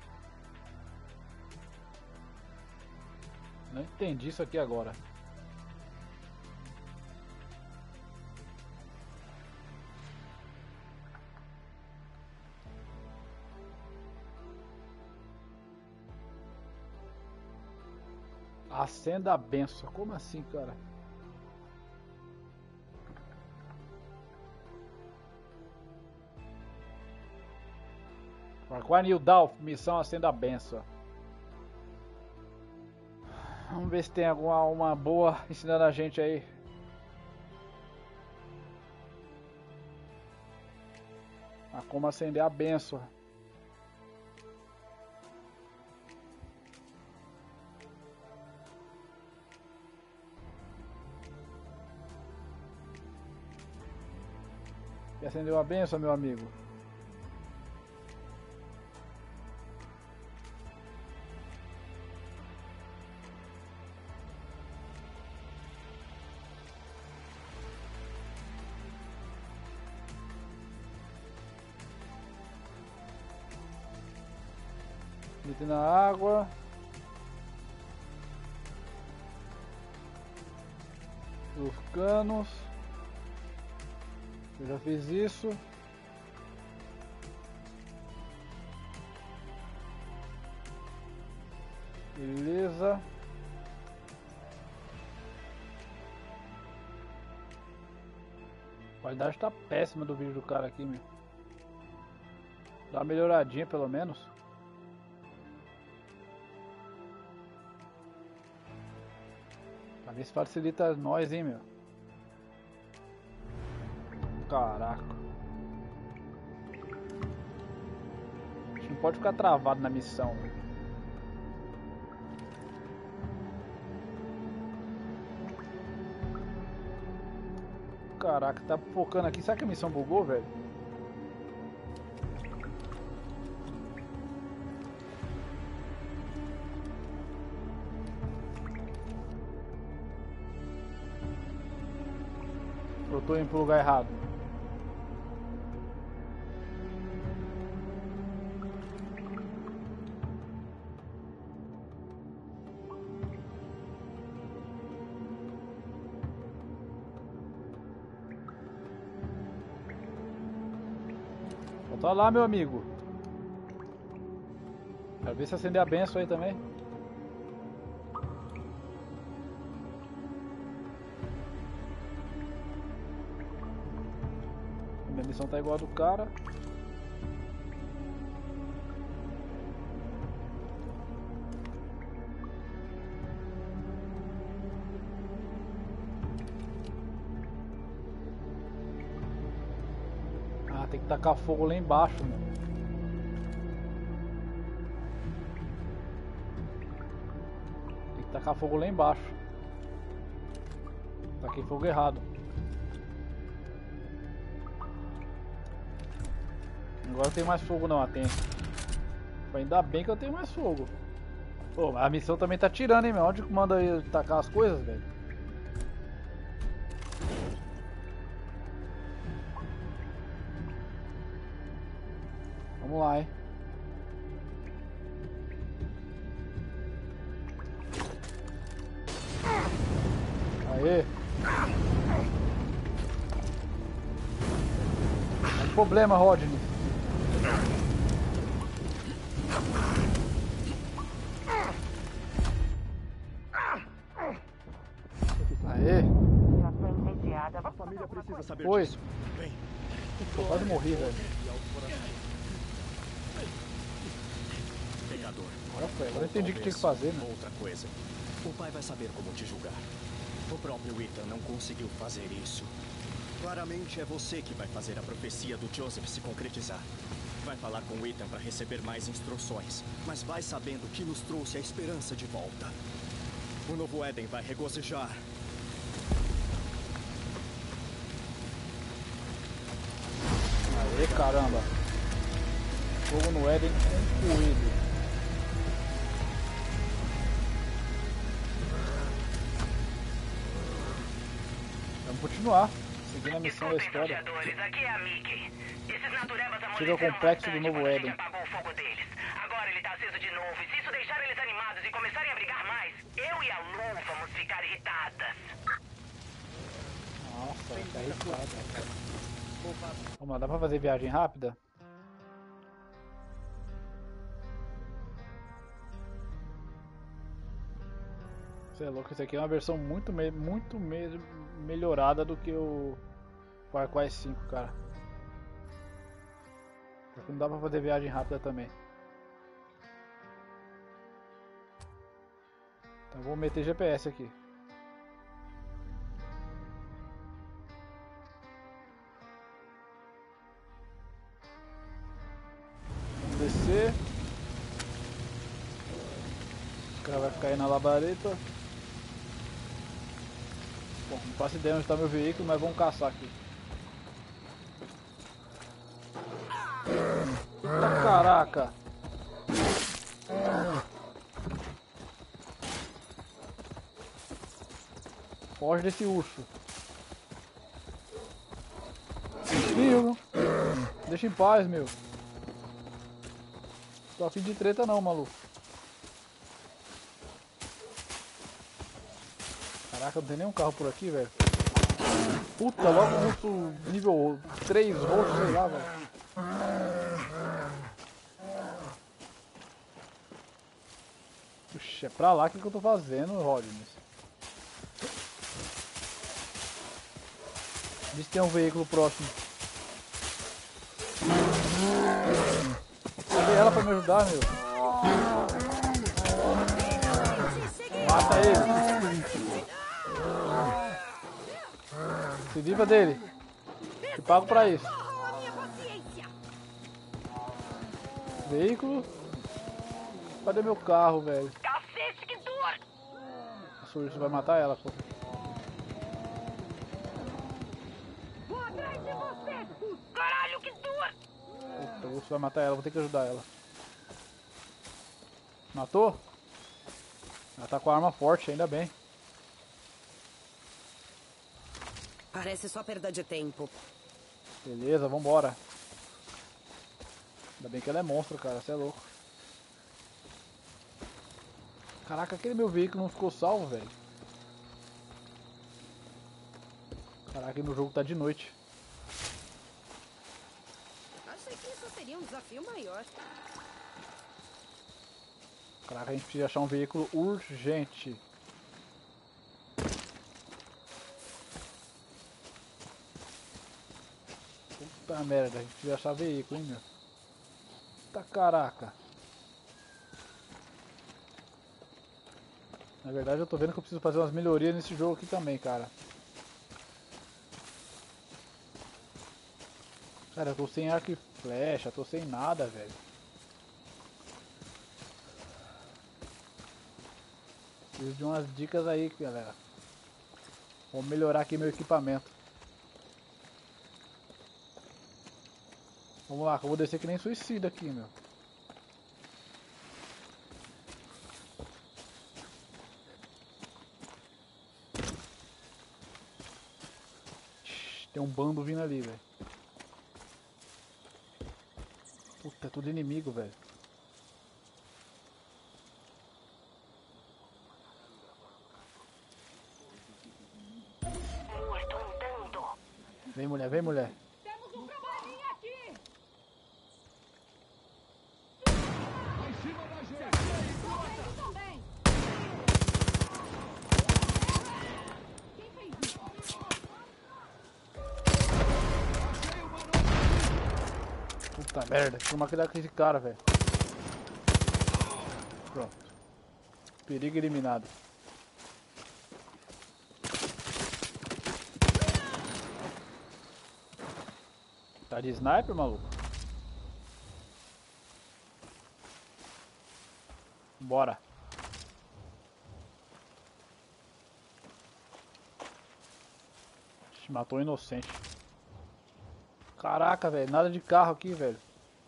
Não entendi isso aqui agora. Acenda a benção. Como assim, cara? Marquanil Dalf, missão Acenda a benção. Vamos ver se tem uma boa ensinando a gente aí. A como acender a benção. E acendeu a benção, meu amigo? Mete na água. Os canos. Eu já fiz isso. Beleza. A qualidade tá péssima do vídeo do cara aqui, meu. Dá uma melhoradinha pelo menos. Pra ver se facilita nós, hein, meu. Caraca. A gente não pode ficar travado na missão. Caraca, tá focando aqui. Será que a missão bugou, velho? Eu tô indo pro lugar errado. Volta lá, meu amigo. Quero ver se acender a benção aí também. Minha missão tá igual a do cara. Ah, tem que tacar fogo lá embaixo, meu. Tem que tacar fogo lá embaixo. Taquei fogo errado. Agora eu tenho mais fogo não, tem. Ainda bem que eu tenho mais fogo. Pô, mas a missão também tá tirando, hein, meu? Onde que manda ele tacar as coisas, velho? Vamos lá, hein? Aê! Não tem problema, Rodney. Aê! A família precisa saber Foi. disso. Bem, Tô quase morri, velho. pegador. Agora foi. Agora eu entendi o que tinha que fazer, né? Outra coisa. O pai vai saber como te julgar. O próprio Ethan não conseguiu fazer isso. Claramente é você que vai fazer a profecia do Joseph se concretizar. Vai falar com o Ethan para receber mais instruções, mas vai sabendo que nos trouxe a esperança de volta. O novo Éden vai regozijar. Aê, caramba. Fogo no Éden concluído. Vamos continuar. Seguindo a missão da história. Aqui é a Mickey. Esses naturebas Chega ao complexo do novo Éden. apagou o fogo deles. Agora ele tá aceso de novo. E se isso deixar eles animados e começarem a brigar mais, eu e a Lu vamos ficar irritadas. Nossa, tá irritado. Vamos lá, dá pra fazer viagem rápida? Você é louco, isso aqui é uma versão muito melhorada do que o Far Cry 5, cara. Aqui não dá pra fazer viagem rápida também. Então vou meter GPS aqui. Vamos descer. O cara vai ficar aí na labareda. Bom, não faço ideia onde está meu veículo, mas vamos caçar aqui. Eita caraca! Foge desse urso. Viu? Deixa em paz, meu. Tô a fim de treta não, maluco. Caraca, não tem nenhum carro por aqui, velho. Puta, logo um urso nível 3 roxo, sei lá, velho. Puxa, é pra lá o que eu tô fazendo, Rodney? Vê se tem um veículo próximo. Cadê ela pra me ajudar, meu? Mata ele. Se livra dele. Te pago pra isso. Veículo. Cadê meu carro, velho? Cacete, que dor! Nossa, isso vai matar ela, pô. Vou atrás de você! Caralho, que dor! Puta, o urso vai matar ela, vou ter que ajudar ela. Matou? Ela tá com a arma forte, ainda bem. Parece só perda de tempo. Beleza, vambora. Ainda bem que ela é monstro, cara, você é louco. Caraca, aquele meu veículo não ficou salvo, velho. Caraca, no jogo tá de noite. Achei que isso seria um desafio maior. Caraca, a gente precisa achar um veículo urgente. Puta merda, a gente precisa achar veículo, hein, meu. Puta caraca. Na verdade eu tô vendo que eu preciso fazer umas melhorias nesse jogo aqui também, cara. Cara, eu tô sem arco e flecha, tô sem nada, velho. Preciso de umas dicas aí, galera. Vou melhorar aqui meu equipamento. Vamos lá, que eu vou descer que nem suicida aqui, meu. Tem um bando vindo ali, velho. Puta, é tudo inimigo, velho. Morto andando. Vem, mulher, vem, mulher. Temos um probleminha aqui! Lá em cima da gente. Ele também! Quem fez isso? Puta merda, tinha uma que dar com esse cara, velho. Pronto. Perigo eliminado. Tá de sniper, maluco? Bora. Matou um inocente. Caraca, velho, nada de carro aqui, velho.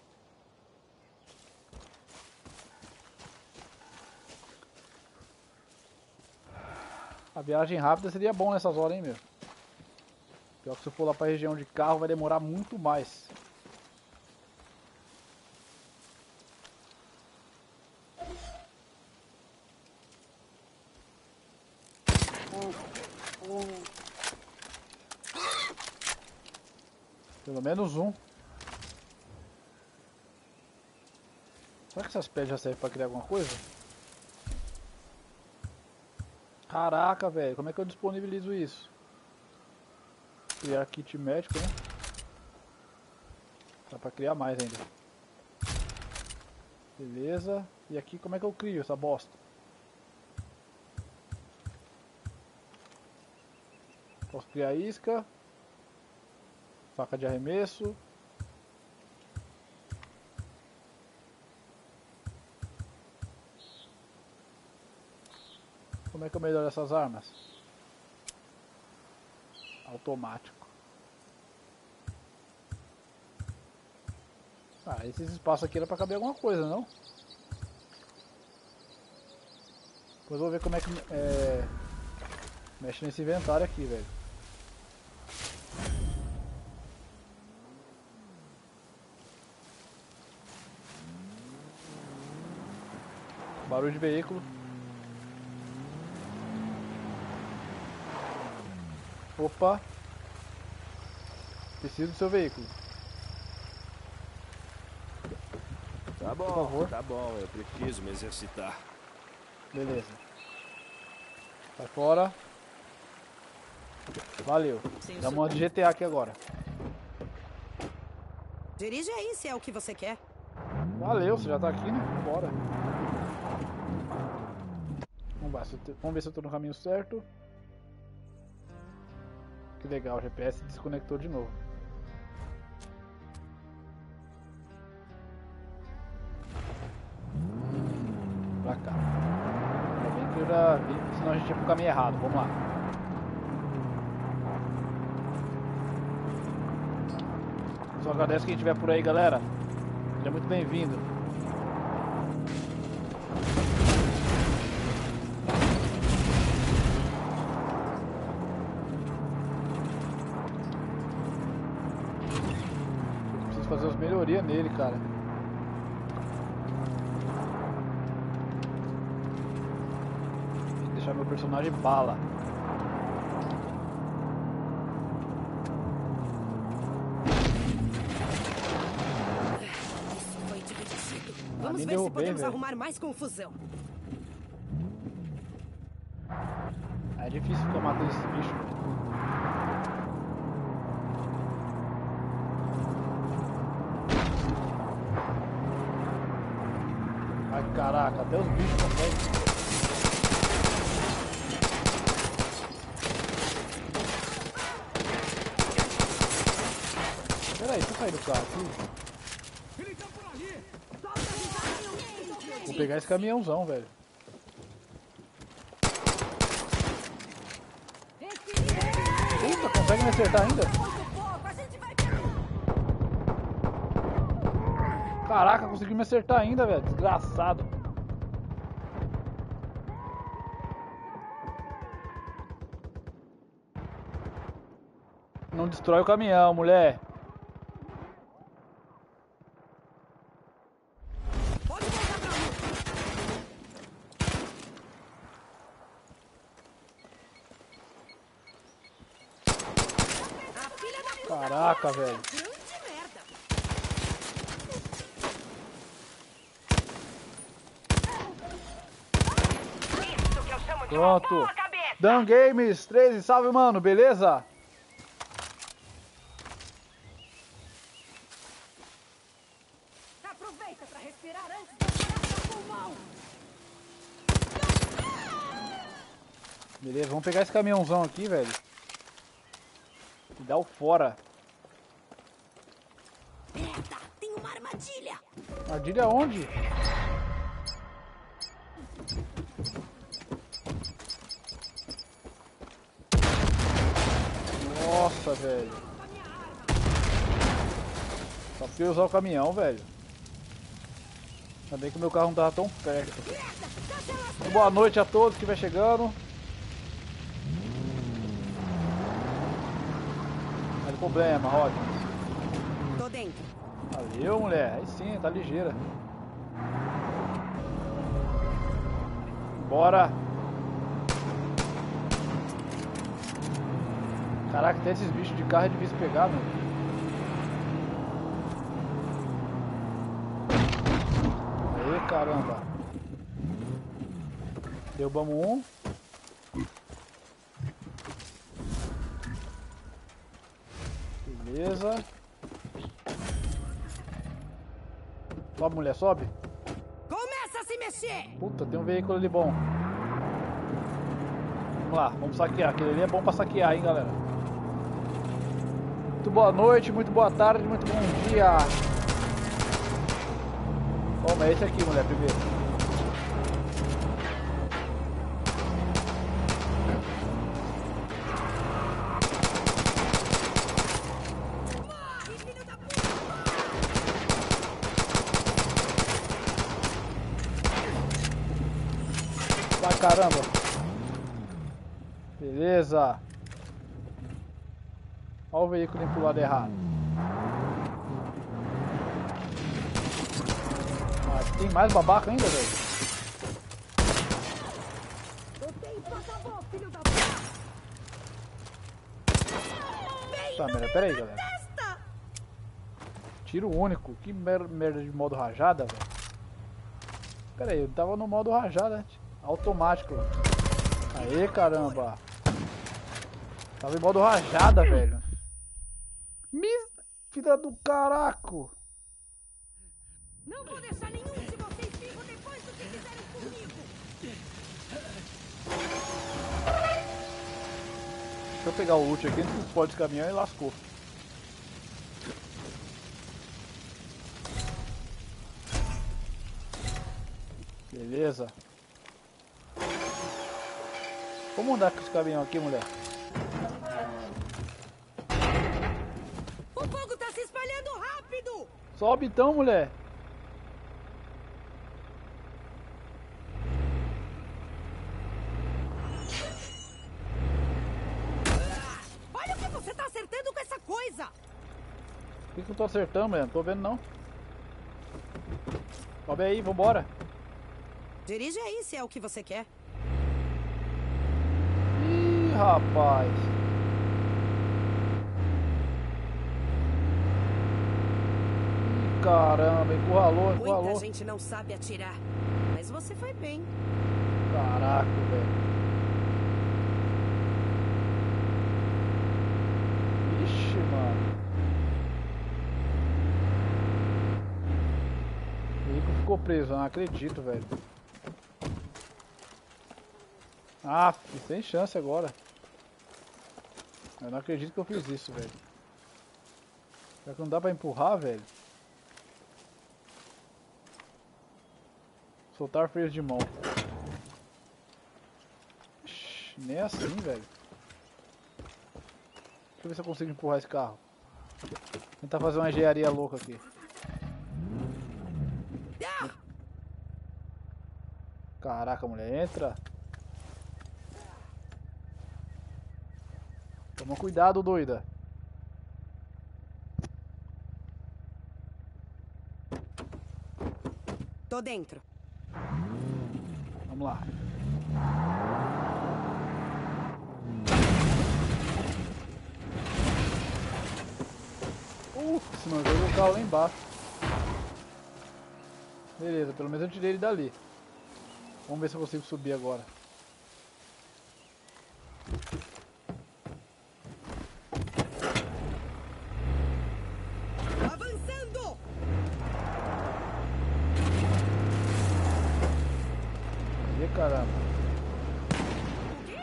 A viagem rápida seria bom nessas horas, hein, meu. Pior que se eu for lá pra região de carro vai demorar muito mais. Pelo menos um. Será que essas pedras já servem pra criar alguma coisa? Caraca, velho, como é que eu disponibilizo isso? Criar kit médico, né? Dá pra criar mais ainda. Beleza. E aqui como é que eu crio essa bosta? Posso criar isca. Faca de arremesso. Como é que eu melhoro essas armas? Automático. Ah, esses espaços aqui era pra caber alguma coisa, não? Depois eu vou ver como é que mexe nesse inventário aqui, velho. Barulho de veículo. Opa. Preciso do seu veículo. Tá Por favor. tá bom, eu preciso me exercitar. Beleza. Sai fora. Valeu. Dá uma de GTA aqui agora. Dirige aí se é o que você quer. Valeu, você já tá aqui, né? Bora. Vamos ver se eu tô no caminho certo. Que legal, o GPS desconectou de novo. Pra cá. Ainda bem que eu já vi, senão a gente ia pro caminho errado. Vamos lá. Só agradeço quem estiver por aí, galera. Seja muito bem-vindo. Fazer as melhorias nele, cara. Tem que deixar meu personagem bala. Isso foi divertido. Vamos me ver se derrubei, podemos velho. arrumar mais confusão. É difícil ficar matando esse bicho. Ai, caraca, até os bichos conseguem. Peraí, deixa eu sair do carro aqui. Ele tá por ali. Vou pegar esse caminhãozão, velho. Puta, consegue me acertar ainda? Caraca, conseguiu me acertar ainda, velho. Desgraçado. Não destrói o caminhão, mulher. Pode voltar pra mim. A filha da puta. Caraca, velho. Grande merda. Isso que eu chamo de Pronto. uma boa cabeça. Dan Games 13, salve, mano, beleza? Aproveita pra respirar antes de parar seu pulmão. Beleza, vamos pegar esse caminhãozão aqui, velho. E dar o fora. Merda, tem uma armadilha. Armadilha onde? Nossa, velho. Só fui usar o caminhão, velho. Ainda bem que o meu carro não tava tão perto. Boa noite a todos que vai chegando. Não tem problema, Rod. Tô dentro. Valeu, mulher. Aí sim, tá ligeira. Bora. Caraca, até esses bichos de carro é difícil pegar, meu. Aê, caramba. Derrubamos um. Beleza. Sobe, mulher, sobe. Começa a se mexer. Puta, tem um veículo ali bom. Vamos lá, vamos saquear. Aquele ali é bom pra saquear, hein, galera. Muito boa noite, muito boa tarde, muito bom dia. Toma, é esse aqui, mulher, primeiro. Vai, caramba. Beleza. Olha o veículo indo pro lado errado. Ah, tem mais babaca ainda, velho. Tá, merda, pera aí, galera. Tiro único. Que merda de modo rajada, velho. Pera aí, eu tava no modo rajada, automático. Aê, caramba. Tava em modo rajada, velho. Filha do caraco. Não vou deixar nenhum de vocês vivos depois do que fizeram comigo. Deixa eu pegar o loot aqui antes que explode esse caminhão e lascou. Beleza. Vamos andar com esse caminhão aqui, mulher. O fogo tá se espalhando rápido. Sobe então, mulher. Olha o que você tá acertando com essa coisa. O que eu tô acertando, mulher? Não tô vendo não. Sobe aí, vambora. Dirige aí se é o que você quer. Ih, rapaz. Ih, caramba, encurralou. Muita gente não sabe atirar, mas você foi bem. Caraca, velho. Ixi, mano. O veículo ficou preso, eu não acredito, velho. Ah, sem chance agora. Eu não acredito que eu fiz isso, velho. Será que não dá pra empurrar, velho? Soltar freios de mão. Ixi, nem assim, velho. Deixa eu ver se eu consigo empurrar esse carro. Tentar fazer uma engenharia louca aqui. Caraca, mulher, entra. Toma cuidado, doida. Tô dentro. Vamos lá. Mano, eu vou colocar lá embaixo. Beleza, pelo menos eu tirei ele dali. Vamos ver se eu consigo subir agora. Avançando! Ih, caramba. O quê?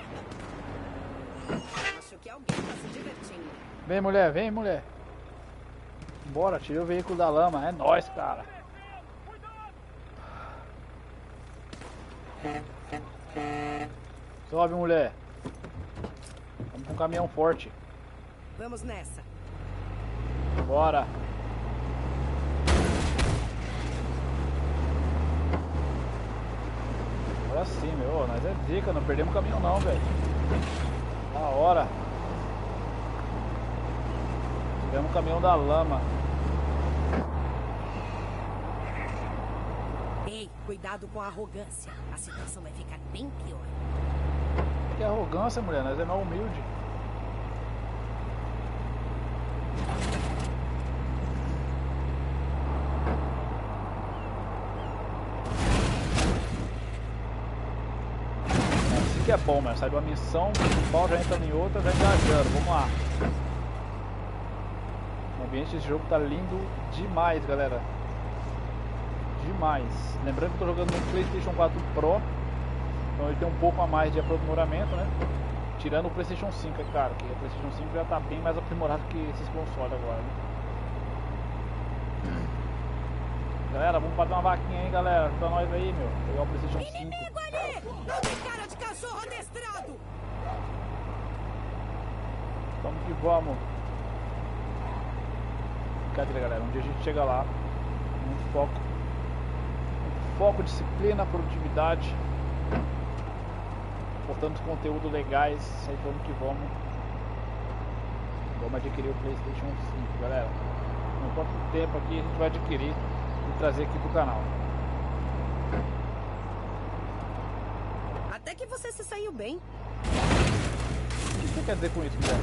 Acho que alguém tá se divertindo. Vem, mulher, vem, mulher. Bora, tira o veículo da lama. É nóis, cara. Sobe, mulher. Vamos com um caminhão forte. Vamos nessa. Bora. Agora sim, meu. Nós é zica, não perdemos o caminhão não, velho. Da hora. Tivemos o caminhão da lama. Ei, cuidado com a arrogância. A situação vai ficar bem pior. Que arrogância, mulher. Nós é mal humilde. Assim que é bom, mano. Sai de uma missão, o pau já entra em outra, já engajando. Vamos lá. O ambiente desse jogo tá lindo demais, galera. Demais. Lembrando que eu tô jogando no PlayStation 4 Pro. Então ele tem um pouco a mais de aprimoramento, né? Tirando o PlayStation 5, é claro. Que o PlayStation 5 já tá bem mais aprimorado que esses consoles agora, né? Galera, vamos fazer uma vaquinha aí, galera. Ajuda nós aí, meu. Pegar o PlayStation 5. Inimigo ali! Não tem cara de cachorro adestrado! Vamos que vamos. Cadê, galera? Um dia a gente chega lá. Muito foco. Foco, disciplina, produtividade. Portanto, conteúdo legais. Aí vamos que vamos. Vamos adquirir o PlayStation 5, galera. Não importa o tempo aqui, a gente vai adquirir e trazer aqui pro canal. Até que você se saiu bem. O que você quer dizer com isso, mulher?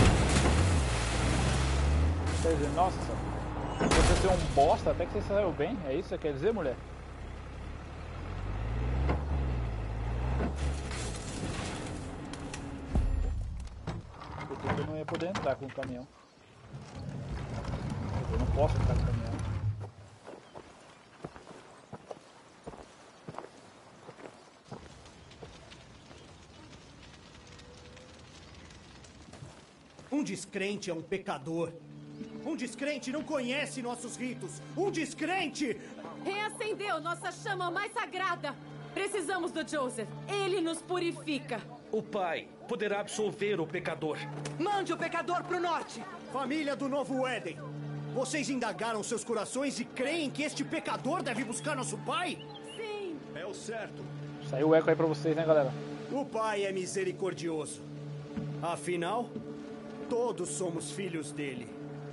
Quer dizer, nossa, você ser um bosta até que você saiu bem? É isso que você quer dizer, mulher? Eu não ia poder entrar com o caminhão. Eu não posso entrar com o caminhão. Um descrente é um pecador. Um descrente não conhece nossos ritos. Um descrente... Reacendeu nossa chama mais sagrada. Precisamos do Joseph. Ele nos purifica. O Pai poderá absolver o pecador. Mande o pecador pro norte. Família do Novo Éden. Vocês indagaram seus corações e creem que este pecador deve buscar nosso Pai? Sim. É o certo. Saiu o eco aí pra vocês, né, galera? O Pai é misericordioso. Afinal, todos somos filhos dele.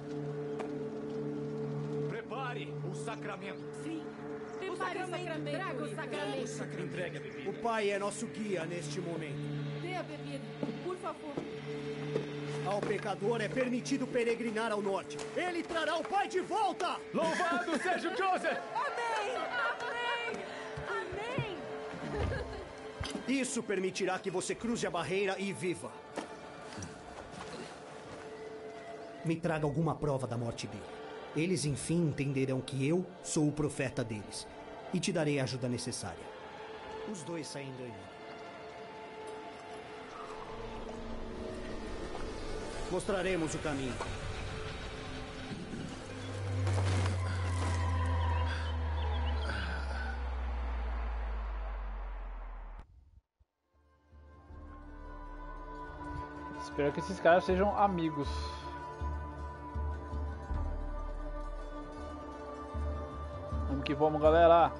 Prepare o sacramento. Sim. Prepare o sacramento. Traga o sacramento. Entregue a bebida. O Pai é nosso guia neste momento. Dê a bebida, por favor. Ao pecador é permitido peregrinar ao norte. Ele trará o Pai de volta! Louvado seja o Joseph! Amém! Amém! Amém! Isso permitirá que você cruze a barreira e viva. Me traga alguma prova da morte dele. Eles, enfim, entenderão que eu sou o profeta deles. E te darei a ajuda necessária. Os dois saem ganhando. Mostraremos o caminho. Espero que esses caras sejam amigos. Vamos que vamos, galera.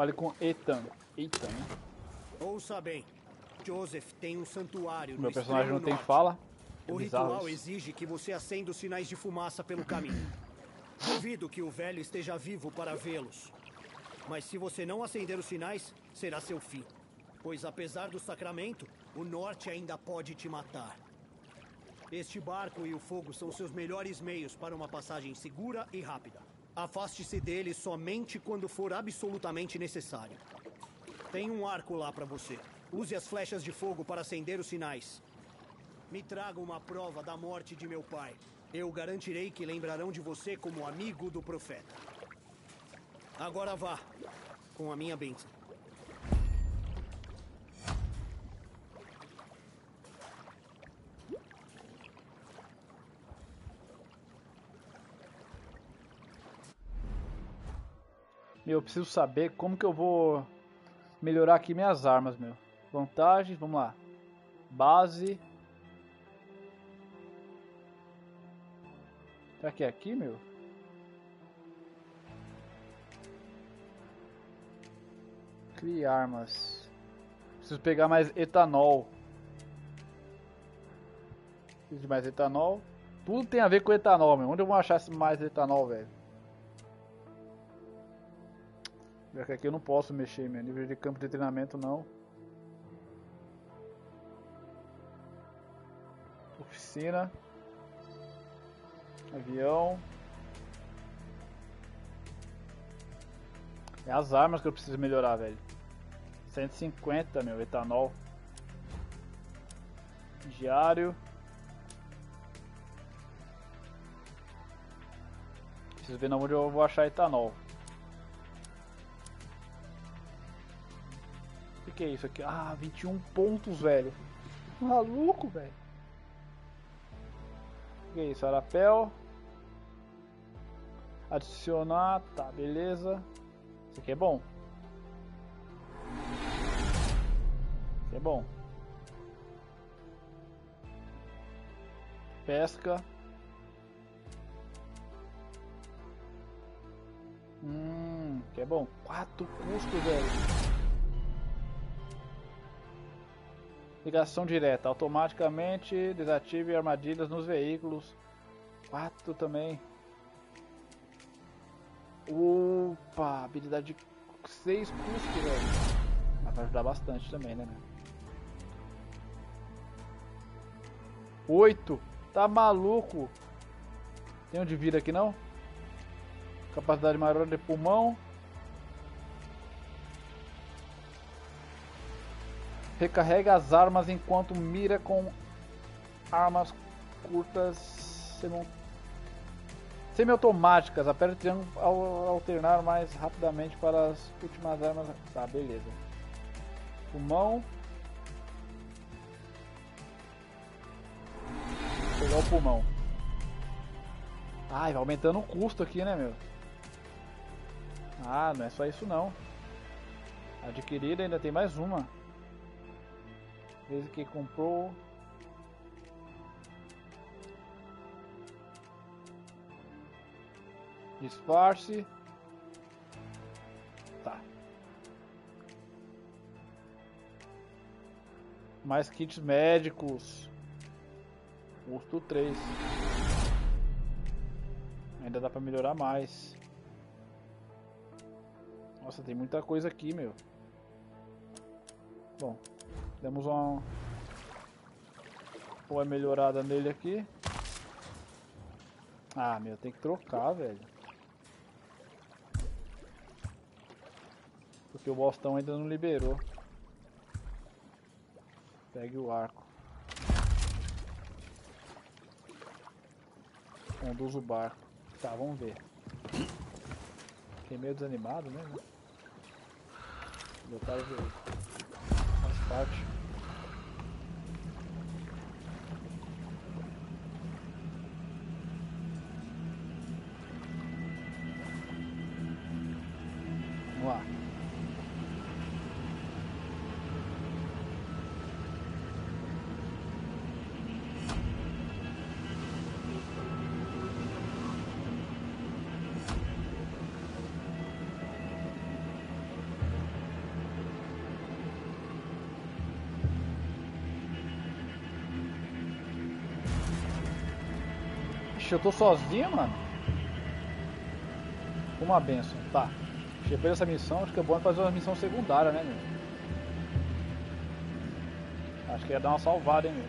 Fale com Ethan. Ethan, né? Ouça bem. Joseph tem um santuário Meu no personagem não extremo tem norte. fala. O ritual exige que você acenda os sinais de fumaça pelo caminho. Duvido que o velho esteja vivo para vê-los. Mas se você não acender os sinais, será seu fim. Pois apesar do sacramento, o norte ainda pode te matar. Este barco e o fogo são seus melhores meios para uma passagem segura e rápida. Afaste-se deles somente quando for absolutamente necessário. Tem um arco lá para você. Use as flechas de fogo para acender os sinais. Me traga uma prova da morte de meu pai. Eu garantirei que lembrarão de você como amigo do profeta. Agora vá, com a minha bênção. Meu, eu preciso saber como que eu vou melhorar aqui minhas armas, meu. Vantagens, vamos lá. Base. Será que é aqui, meu? Crie armas. Preciso pegar mais etanol. Preciso de mais etanol. Tudo tem a ver com etanol, meu. Onde eu vou achar mais etanol, velho? Já que aqui eu não posso mexer, meu. Nível de campo de treinamento não. Oficina. Avião. É as armas que eu preciso melhorar, velho. 150, meu, etanol. Diário. Preciso ver onde eu vou achar etanol. O que é isso aqui? Ah, 21 pontos, velho. Maluco, velho. O que é isso? Arapel. Adicionar. Tá, beleza. Isso aqui é bom. Isso aqui é bom. Pesca. Que é bom. 4 custos, velho. Ligação direta. Automaticamente desative armadilhas nos veículos. 4 também. Opa, habilidade de 6 custos, velho. Mas vai ajudar bastante também, né, meu? 8. Tá maluco? Tem um de vida aqui não? Capacidade maior de pulmão. Recarrega as armas enquanto mira com armas curtas semi-automáticas. Aperte o triângulo ao alternar mais rapidamente para as últimas armas. Tá, beleza. Pulmão. Vou pegar o pulmão. Ai, vai aumentando o custo aqui, né, meu? Ah, não é só isso não. Adquirida ainda tem mais uma. Desde que comprou. Disfarce. Tá. Mais kits médicos. Custo 3. Ainda dá pra melhorar mais. Nossa, tem muita coisa aqui, meu. Bom, demos uma melhorada nele aqui. Ah, meu, tem que trocar, velho. Porque o bostão ainda não liberou. Pegue o arco. Conduz o barco. Tá, vamos ver. Fiquei meio desanimado, né? Detalhes aí. Faz parte. Vamos lá. Ixi, eu tô sozinho, mano. Uma benção, tá. Cheguei essa missão, acho que é bom fazer uma missão secundária, né, meu? Acho que ia dar uma salvada, hein, meu?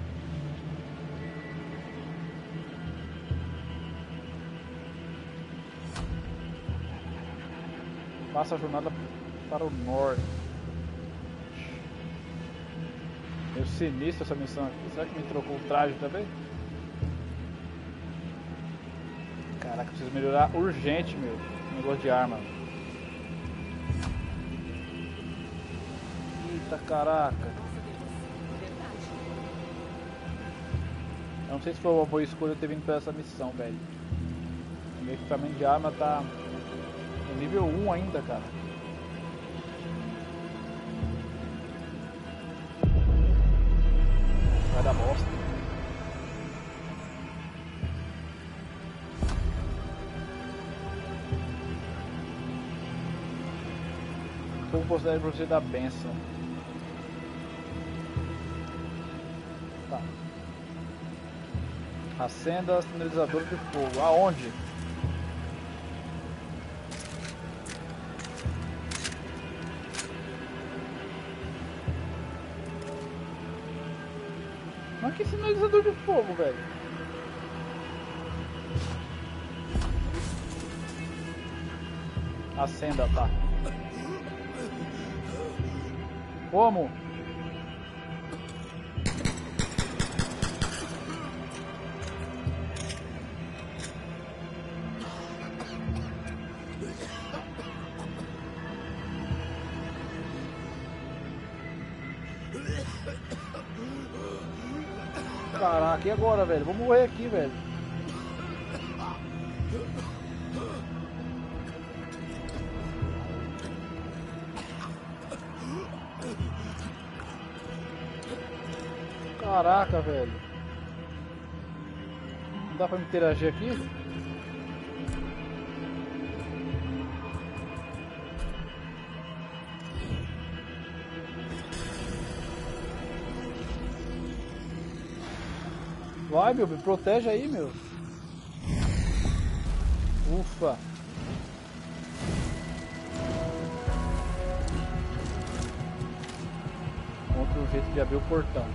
Faça a jornada para o norte. Meio sinistro essa missão aqui. Será que me trocou o traje também? Caraca, preciso melhorar urgente, meu. Negócio de arma. Eita, caraca. Eu não sei se foi uma boa escolha ter vindo pra essa missão, velho. O meu equipamento de arma tá no nível 1 ainda, cara. Vai dar bosta. Como possibilidade pra você dar benção. Tá. Acenda sinalizador de fogo. Aonde? Mas que sinalizador de fogo, velho? Acenda, tá. Como? Caraca, e agora, velho? Vou morrer aqui, velho. Caraca, velho. Não dá pra me interagir aqui? Vai, meu, me protege aí, meu. Ufa. Outro jeito de abrir o portão.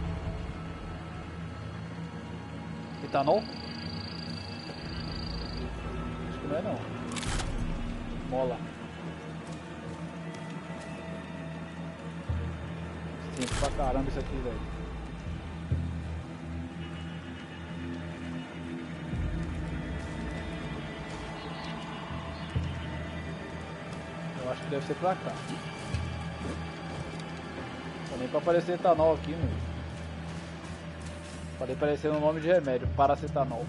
Etanol? Acho que não é não. Mola. Sinto pra caramba isso aqui, velho. Eu acho que deve ser pra cá. Não nem pra aparecer etanol aqui, meu. Pode aparecer no nome de remédio, paracetanol.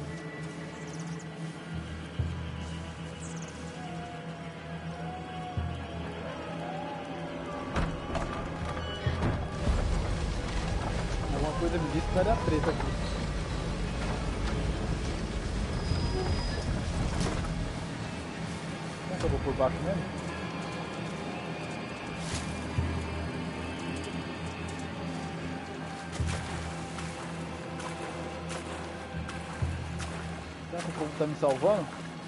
Alguma coisa me disse que vai dar treta aqui. Será que eu vou por baixo mesmo? Será que o povo tá me salvando?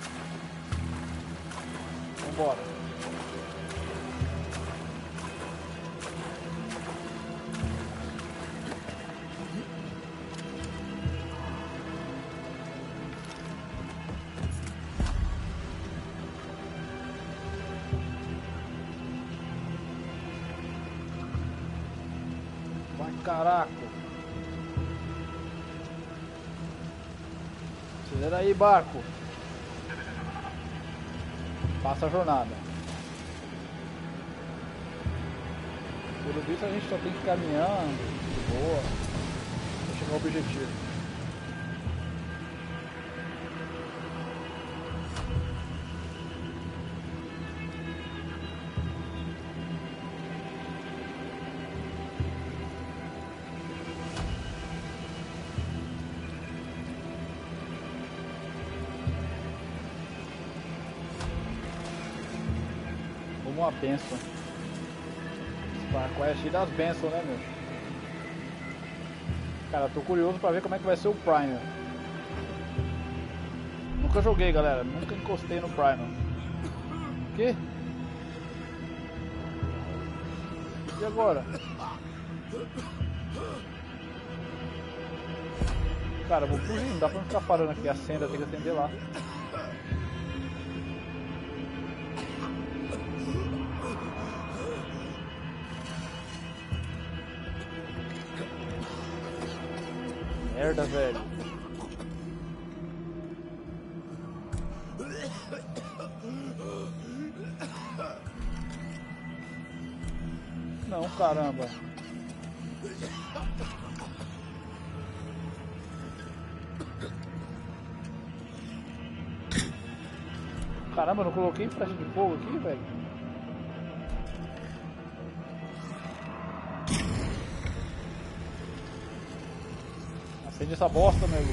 Vambora. Vai, caraca. Acelera aí, barco. Passa a jornada. Pelo visto a gente só tem que ir caminhando de boa pra chegar ao objetivo. Uma benção. Esse barco é cheio das bênçãos, né, meu? Cara, tô curioso pra ver como é que vai ser o Primer. Nunca joguei, galera. Nunca encostei no Primal. O quê? E agora? Cara, eu vou fugir. Não dá pra ficar parando aqui. Acenda, tem que acender lá. Merda, velho. Não, caramba. Caramba, eu não coloquei flecha de fogo aqui, velho. Acende essa bosta, meu.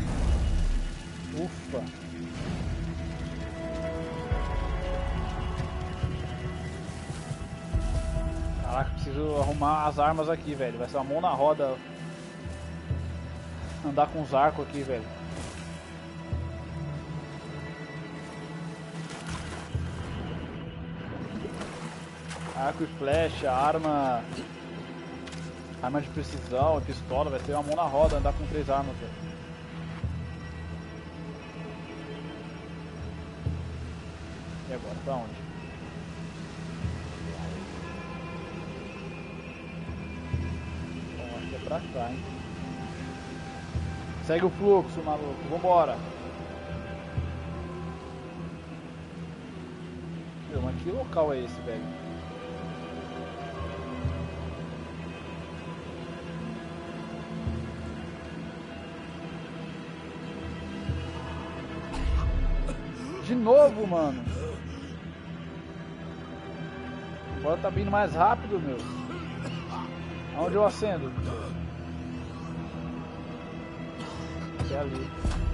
Ufa. Caraca, preciso arrumar as armas aqui, velho. Vai ser uma mão na roda andar com os arcos aqui, velho. Arco e flecha, arma de precisão, pistola, vai ser uma mão na roda andar com 3 armas, velho. E agora, pra onde? Bom, acho que é pra cá, hein? Segue o fluxo, maluco, vambora! Meu, mas que local é esse, velho? De novo, mano. Agora tá vindo mais rápido, meu. Aonde eu acendo? É ali.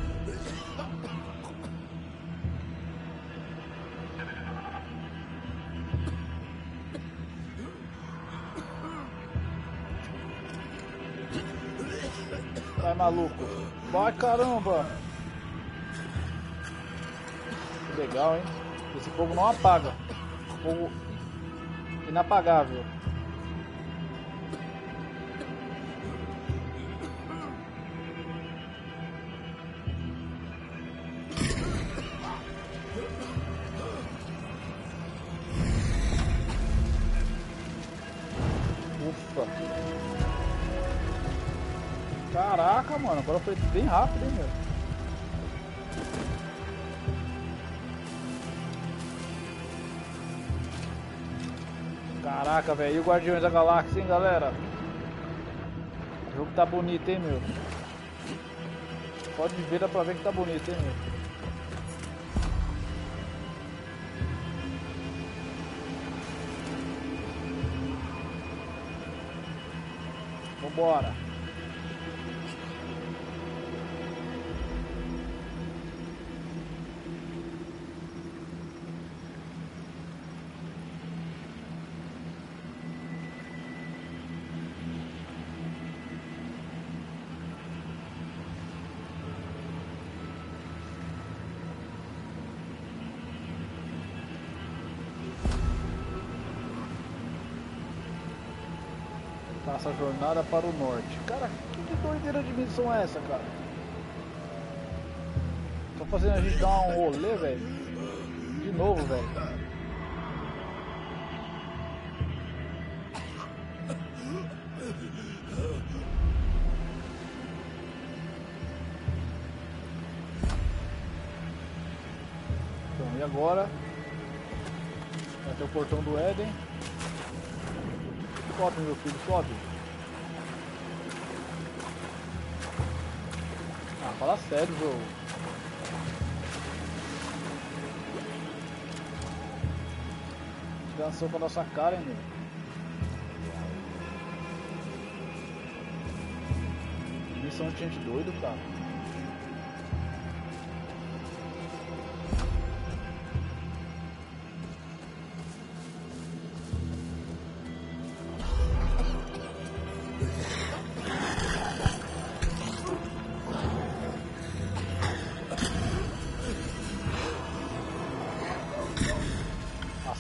Vai, maluco. Vai, caramba. Legal, hein? Esse fogo não apaga. Fogo inapagável. Ufa. Caraca, mano. Agora foi bem rápido, hein, meu? Caraca, velho, e o Guardiões da Galáxia, hein, galera? O jogo tá bonito, hein, meu? Pode ver, dá pra ver que tá bonito, hein, meu? Vambora! Essa jornada para o norte. Cara, que doideira de missão é essa, cara? Tô fazendo a gente dar um rolê, velho. De novo, velho. Então, e agora? Vai ter o portão do Éden. Sobe, meu filho, sobe. Ah, fala sério, jogo. Descansou com a nossa cara, hein, meu. Missão de gente doido, cara.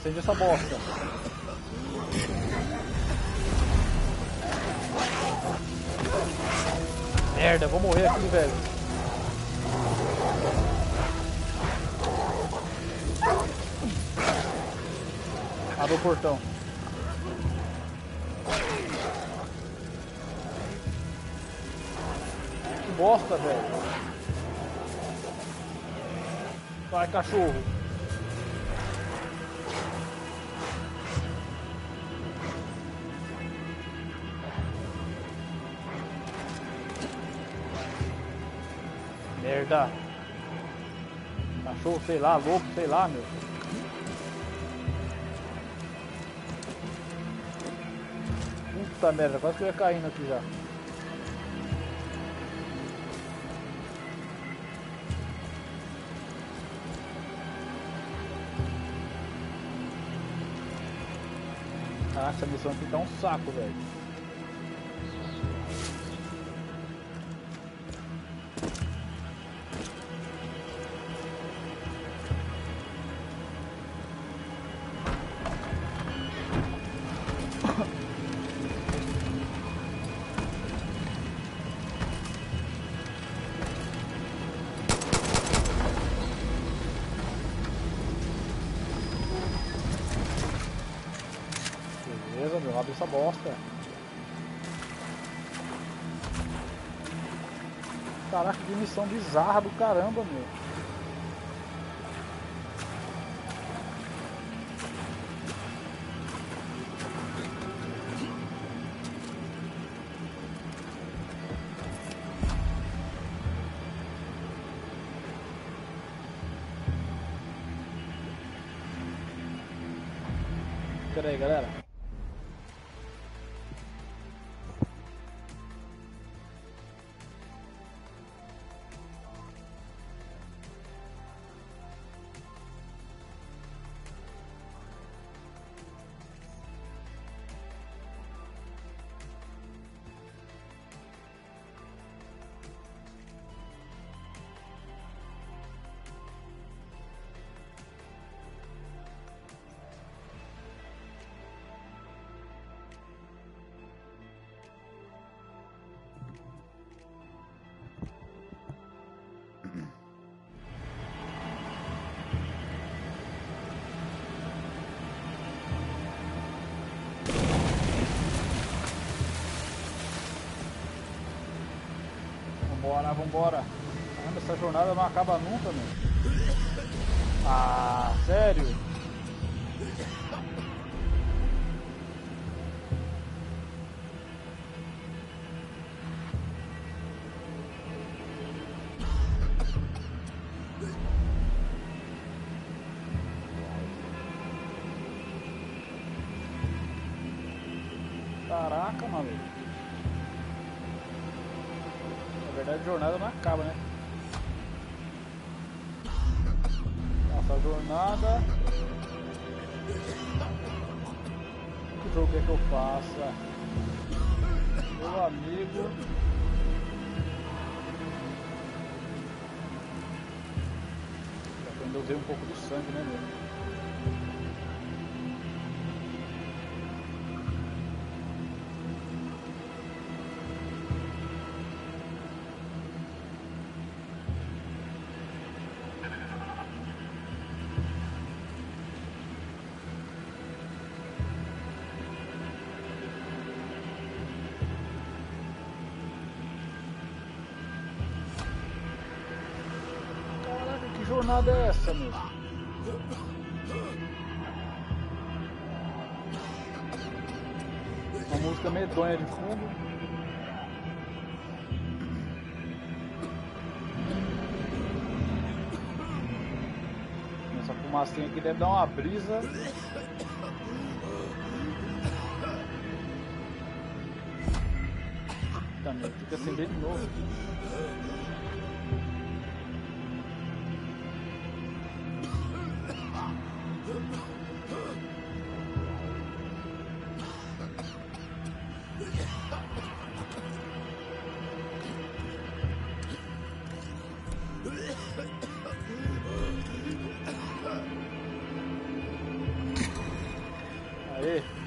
Acende essa bosta. Merda, vou morrer aqui, velho. Abre o portão. Que bosta, velho. Vai, cachorro. Merda. Cachorro, sei lá, louco, sei lá, meu. Puta merda, quase que eu ia caindo aqui já. Ah, essa missão aqui tá um saco, velho. Beleza, meu, abre essa bosta. Caraca, que missão bizarra do caramba, meu. Pera aí, galera. Vambora, vambora. Caramba, essa jornada não acaba nunca, meu. Ah, sério? Caraca, maluco. Na verdade, a jornada não acaba, né? Nossa, a jornada... Que jogo é que eu faça? Meu amigo... Eu usei um pouco do sangue, né, meu? Que jornada é essa, meu? Uma música medonha de fundo. Essa fumacinha aqui deve dar uma brisa. Também tem que acender de novo.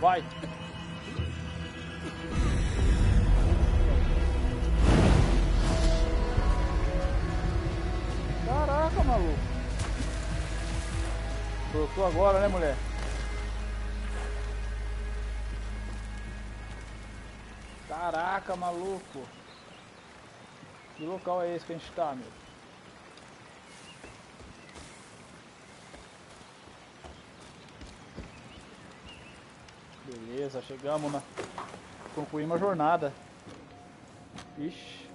Vai! Caraca, maluco! Brotou agora, né, mulher? Caraca, maluco! Que local é esse que a gente tá, meu? Beleza, chegamos na... concluímos a jornada. Ixi.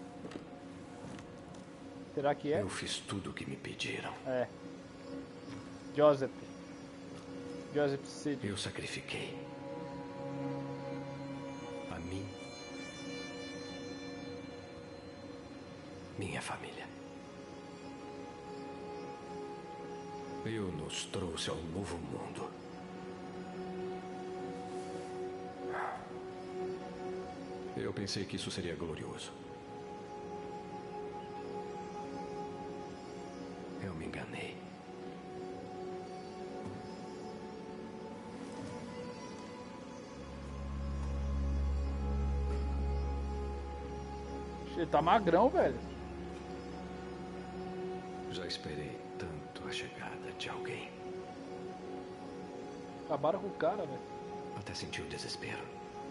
Será que é? Eu fiz tudo o que me pediram. É. Joseph City. Eu sacrifiquei. A mim. Minha família. Eu nos trouxe ao novo mundo. Eu pensei que isso seria glorioso. Eu me enganei. Ele tá magrão, velho. Já esperei tanto a chegada de alguém. Acabaram com o cara, velho. Até senti o desespero.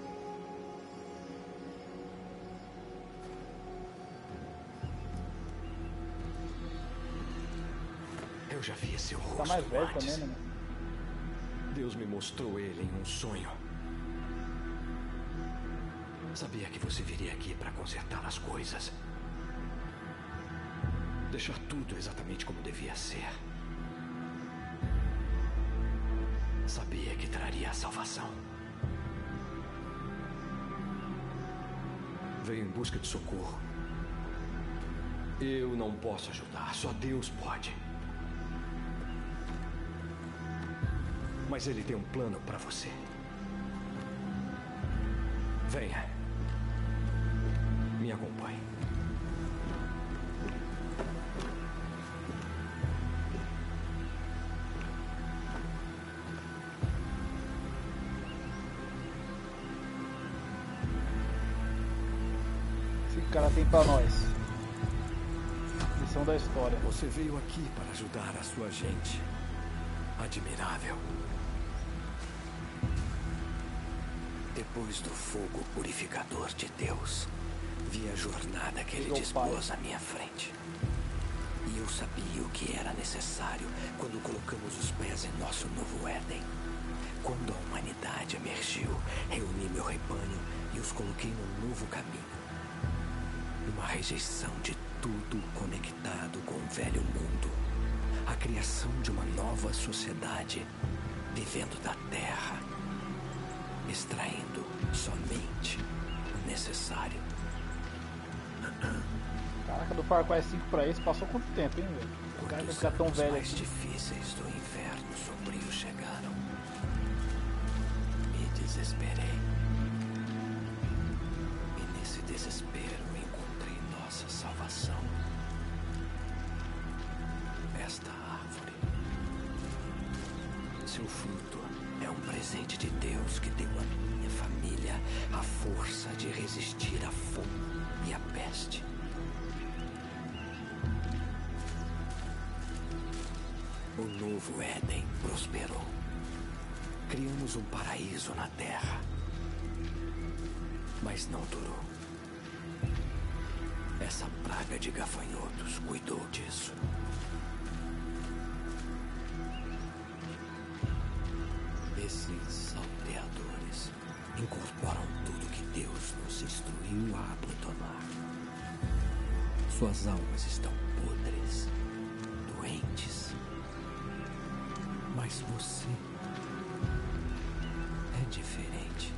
Eu já vi esse rosto tá mais velho antes. também, né? Deus me mostrou ele em um sonho. Sabia que você viria aqui para consertar as coisas. Deixar tudo exatamente como devia ser. Sabia que traria a salvação. Veio em busca de socorro. Eu não posso ajudar, só Deus pode. Mas ele tem um plano para você. Venha. Me acompanhe. Esse cara tem pra nós. Missão da história. Você veio aqui para ajudar a sua gente. Admirável. Depois do fogo purificador de Deus, vi a jornada que ele dispôs à minha frente. E eu sabia o que era necessário quando colocamos os pés em nosso novo Éden. Quando a humanidade emergiu, reuni meu rebanho e os coloquei num novo caminho. Uma rejeição de tudo conectado com o velho mundo. A criação de uma nova sociedade, vivendo da terra, extraindo somente o necessário. Caraca, do Far Cry 5 pra esse passou quanto tempo, hein, velho? O cara vai ficar tão velho mais assim. difíceis do inverno sombrio chegaram. Me desesperei. E nesse desespero encontrei nossa salvação. Esta árvore. Seu fruto é um presente de Deus que deu à minha família a força de resistir à fome e à peste. O novo Éden prosperou. Criamos um paraíso na terra. Mas não durou. Essa praga de gafanhotos cuidou disso. Esses salteadores incorporam tudo que Deus nos instruiu a abandonar. Suas almas estão podres, doentes. Mas você é diferente.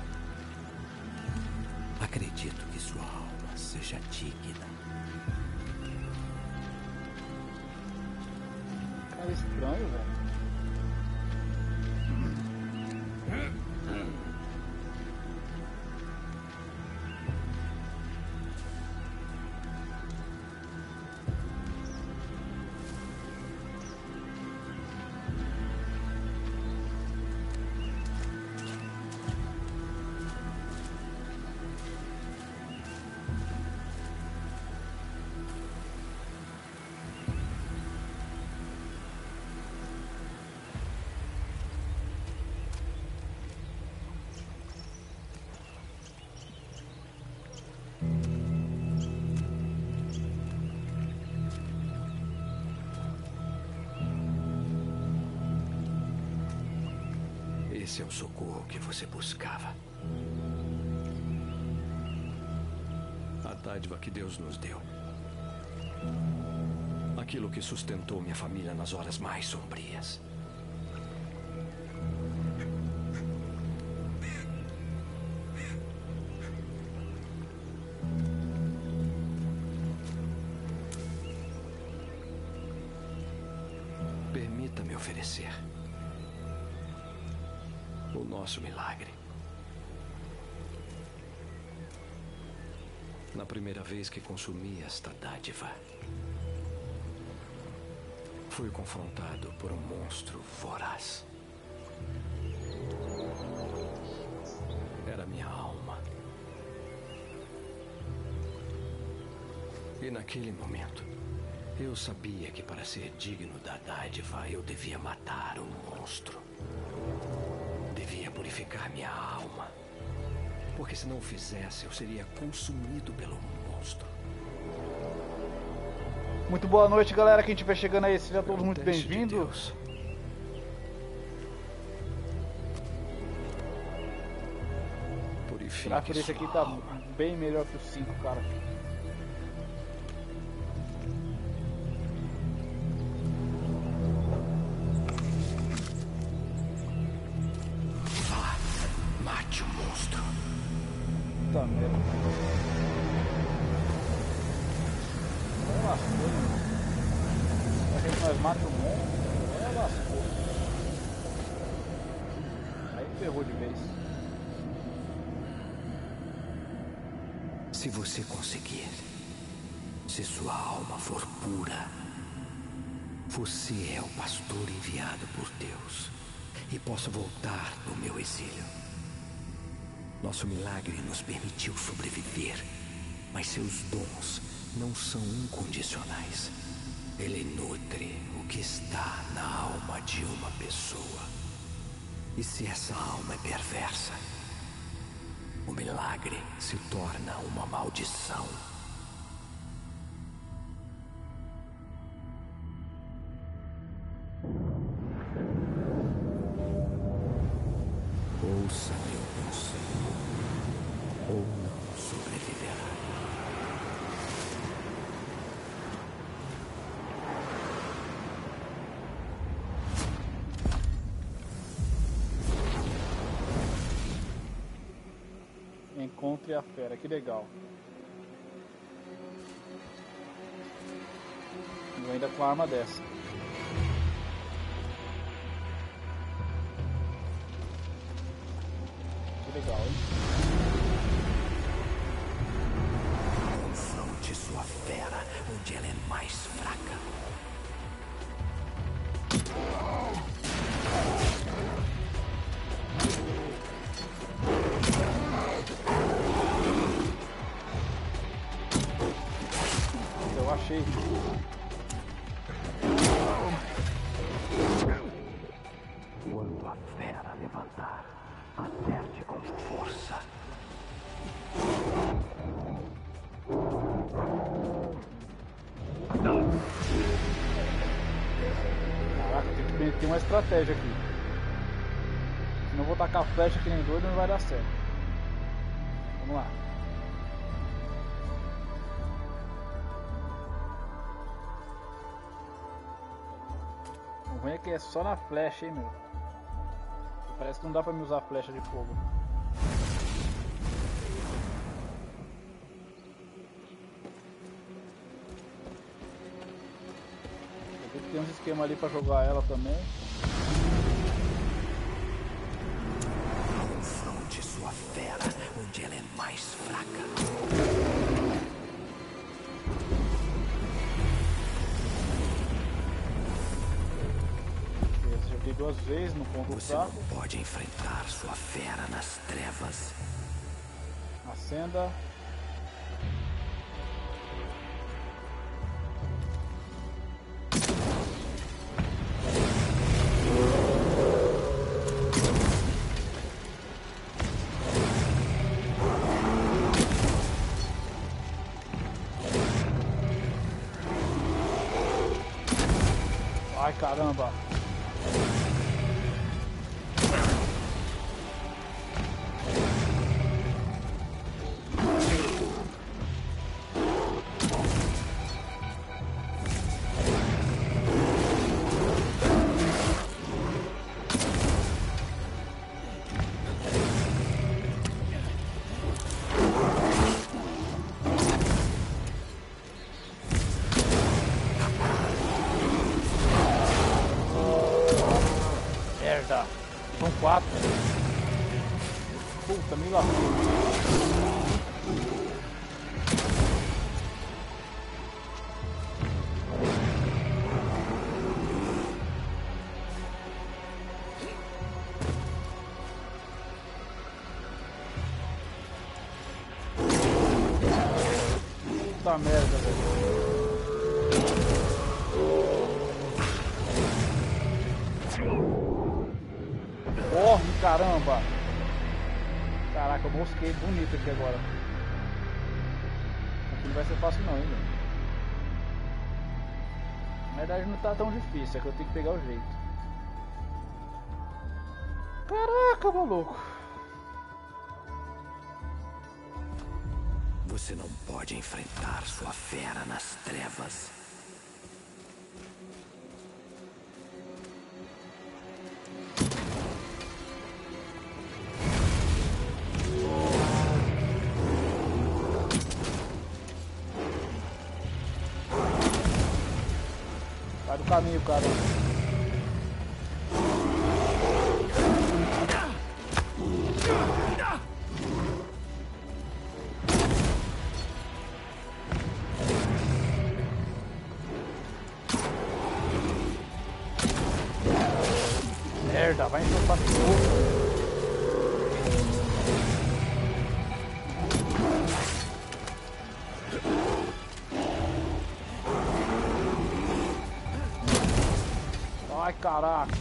Acredito que sua alma seja digna. Cara estranho, velho. Esse é o socorro que você buscava. A dádiva que Deus nos deu. Aquilo que sustentou minha família nas horas mais sombrias. Permita-me oferecer o nosso milagre. Na primeira vez que consumi esta dádiva, fui confrontado por um monstro voraz. Era minha alma. E naquele momento, eu sabia que para ser digno da dádiva, eu devia matar o monstro. Devia purificar minha alma. Porque se não o fizesse, eu seria consumido pelo monstro. Muito boa noite, galera. Quem estiver chegando aí, sejam todos muito bem-vindos. Purifique. A esse aqui tá bem melhor que o 5, cara. Vá, mate o monstro. Tá merda. Lascou, a gente nós mata o monstro, lascou. Aí ferrou de vez. Se você conseguir, se sua alma for pura, você é o pastor enviado por Deus e posso voltar do meu exílio. Nosso milagre nos permitiu sobreviver, mas seus dons não são incondicionais. Ele nutre o que está na alma de uma pessoa. E se essa alma é perversa, o milagre se torna uma maldição. Ouça meu conselho, ou não sobreviverá. Encontre a fera, que legal. Eu ainda com a arma dessa. Que legal, hein? Confronte sua fera onde ela é mais fraca. Eu achei. Quando a fera levantar, acerte com força. Caraca, tem que ter uma estratégia aqui. Se não vou tacar flecha que nem doido, não vai dar certo. Vamos lá. O ruim é que é só na flecha, hein, meu. Parece que não dá pra me usar flecha de fogo. Tem uns esquemas ali pra jogar ela também. Confronte sua fera onde ela é mais fraca. Eu acertei 2 vezes no ponto fraco. Você não pode enfrentar sua fera nas trevas. Acenda. Ai, caramba. 4. Puta, me lascou. Puta merda, velho. Corre, caramba! Caraca, eu mosquei bonito aqui agora. Aqui não vai ser fácil não, hein, velho. Na verdade não tá tão difícil, é que eu tenho que pegar o jeito. Caraca, maluco! Você não pode enfrentar sua fera nas trevas. Sai do caminho, caramba. Merda, vai encher o saco de novo. Ai, caraca.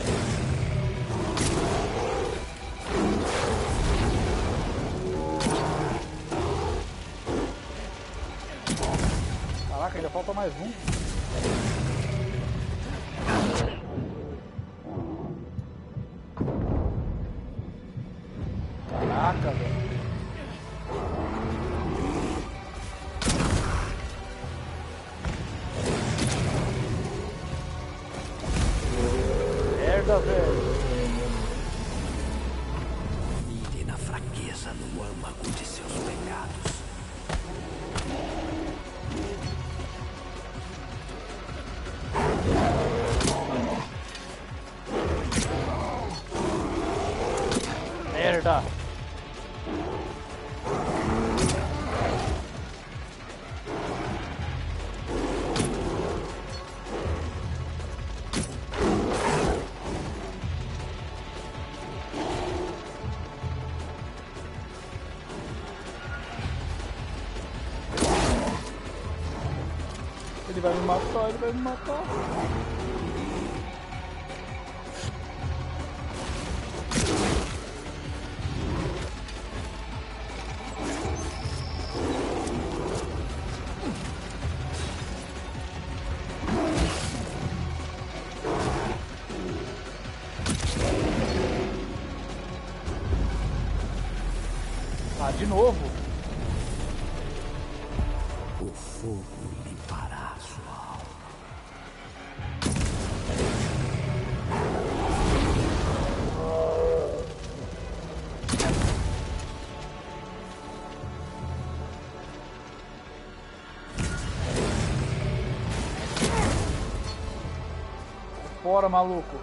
Caraca, ainda falta mais um. Caraca, velho. Merda, velho. Mire na fraqueza no âmago de seus pecados. Merda. Ele vai me matar, ele vai me matar. Ah, de novo. O fogo limpará sua alma. Fora, maluco.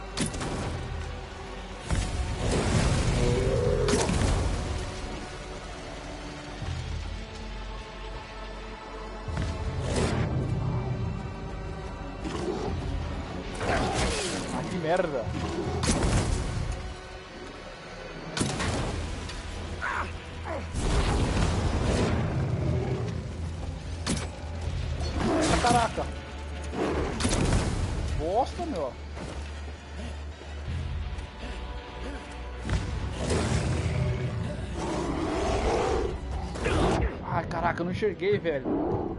Ah, que merda. Caraca. Bosta, meu. Ai, caraca, eu não enxerguei, velho.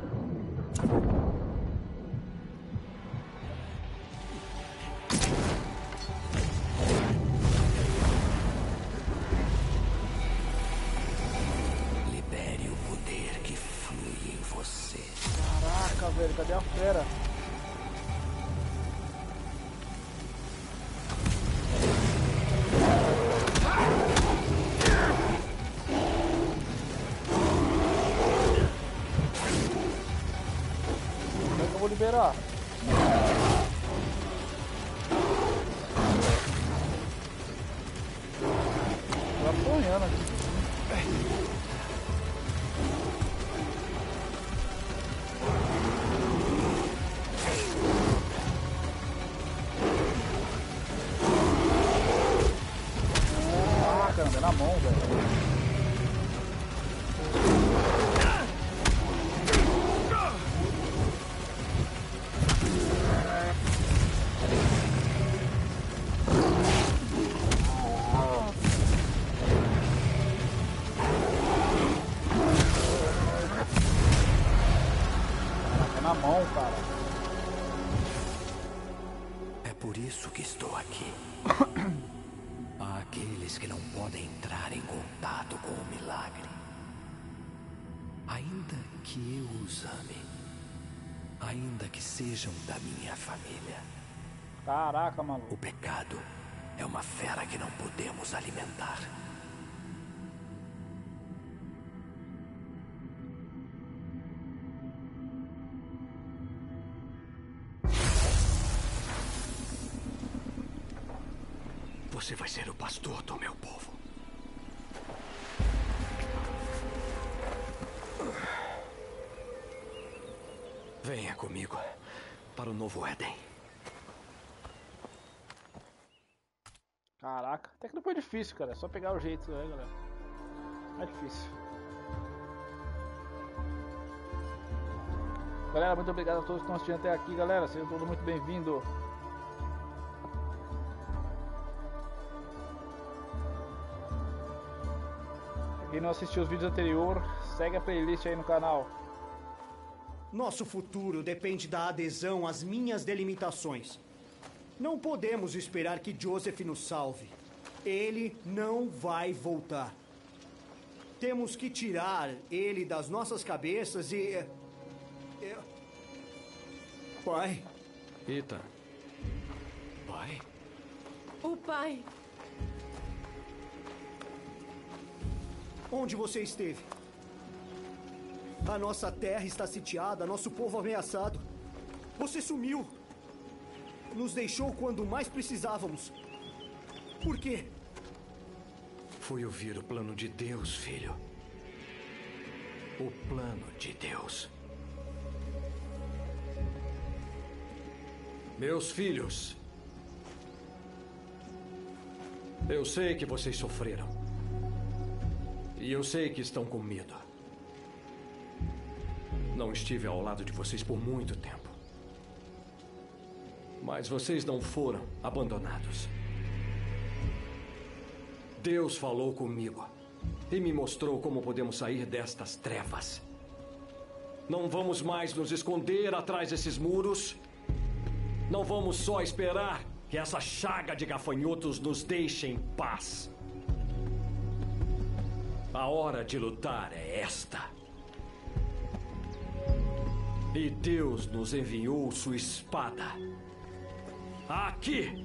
Libere o poder que flui em você. Caraca, velho, cadê a fera? Como é que eu vou liberar? caminhando aqui. Ah, caramba, é na mão, velho. Na mão, cara. É por isso que estou aqui. Há aqueles que não podem entrar em contato com o milagre. Ainda que eu os ame. Ainda que sejam da minha família. Caraca, maluco. O pecado é uma fera que não podemos alimentar. Você vai ser o pastor do meu povo. Venha comigo para o novo Éden. Caraca, até que não foi difícil, cara. É só pegar o jeito, né, galera? Não é difícil. Galera, muito obrigado a todos que estão assistindo até aqui, galera. Sejam todos muito bem-vindos. Quem não assistiu os vídeos anteriores, segue a playlist aí no canal. Nosso futuro depende da adesão às minhas delimitações. Não podemos esperar que Joseph nos salve. Ele não vai voltar. Temos que tirar ele das nossas cabeças e... Pai? Ethan. Pai? O pai. Onde você esteve? A nossa terra está sitiada, nosso povo ameaçado. Você sumiu. Nos deixou quando mais precisávamos. Por quê? Fui ouvir o plano de Deus, filho. O plano de Deus. Meus filhos, eu sei que vocês sofreram. E eu sei que estão com medo. Não estive ao lado de vocês por muito tempo. Mas vocês não foram abandonados. Deus falou comigo e me mostrou como podemos sair destas trevas. Não vamos mais nos esconder atrás desses muros. Não vamos só esperar que essa chaga de gafanhotos nos deixe em paz. A hora de lutar é esta. E Deus nos enviou sua espada. Aqui!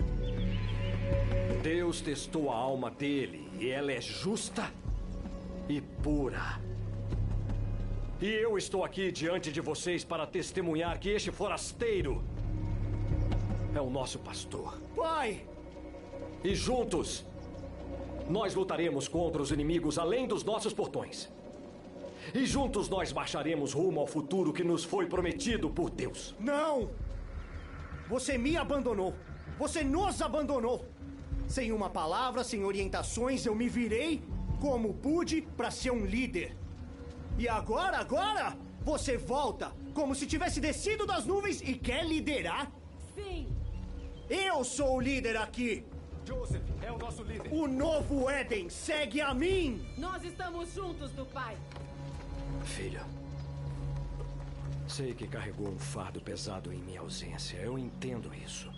Deus testou a alma dele e ela é justa e pura. E eu estou aqui diante de vocês para testemunhar que este forasteiro é o nosso pastor. Pai! E juntos, nós lutaremos contra os inimigos além dos nossos portões. E juntos nós marcharemos rumo ao futuro que nos foi prometido por Deus. Não! Você me abandonou. Você nos abandonou. Sem uma palavra, sem orientações, eu me virei como pude para ser um líder. E agora, você volta como se tivesse descido das nuvens e quer liderar? Sim. Eu sou o líder aqui. Joseph é o nosso líder. O novo Éden segue a mim. Nós estamos juntos do pai. Filho, sei que carregou um fardo pesado em minha ausência. Eu entendo isso.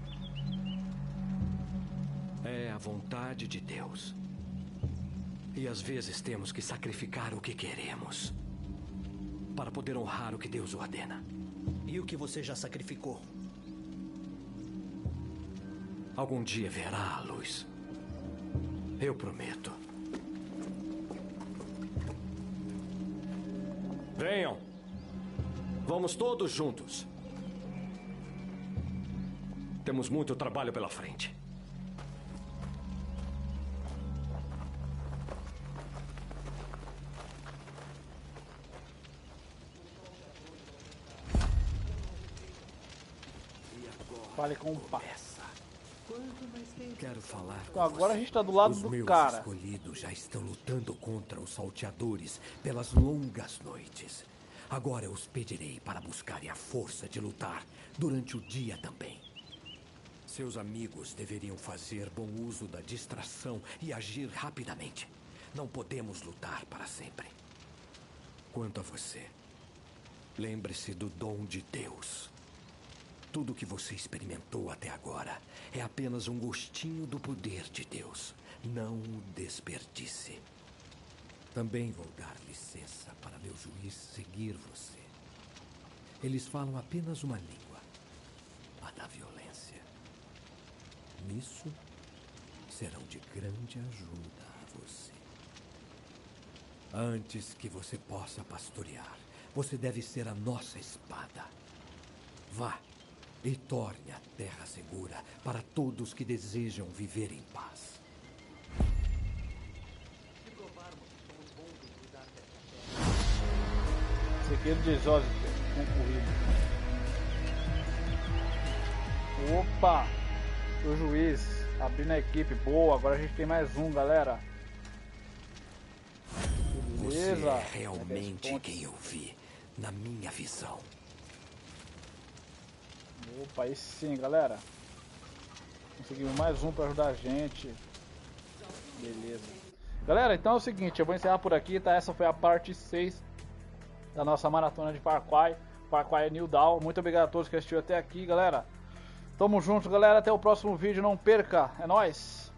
É a vontade de Deus. E às vezes temos que sacrificar o que queremos para poder honrar o que Deus ordena. E o que você já sacrificou? Algum dia verá a luz. Eu prometo. Venham. Vamos todos juntos. Temos muito trabalho pela frente. Fale com o pai. Quero falar. Então agora a gente tá do lado do cara. Os meus escolhidos já estão lutando contra os salteadores pelas longas noites. Agora eu os pedirei para buscarem a força de lutar durante o dia também. Seus amigos deveriam fazer bom uso da distração e agir rapidamente. Não podemos lutar para sempre. Quanto a você, lembre-se do dom de Deus. Tudo que você experimentou até agora é apenas um gostinho do poder de Deus. Não o desperdice. Também vou dar licença para meu juiz seguir você. Eles falam apenas uma língua, a da violência. Nisso, serão de grande ajuda a você. Antes que você possa pastorear, você deve ser a nossa espada. Vá e torne a terra segura para todos que desejam viver em paz. Segredo de Joseph concluído. Opa! O juiz abrindo a equipe. Boa, agora a gente tem mais um, galera. Beleza. Você é realmente quem eu vi na minha visão. Opa, aí sim, galera. Conseguimos mais um para ajudar a gente. Beleza. Galera, então é o seguinte, eu vou encerrar por aqui, tá? Essa foi a parte 6 da nossa maratona de Far Cry New Dawn. Muito obrigado a todos que assistiram até aqui, galera. Tamo junto, galera. Até o próximo vídeo. Não perca. É nóis.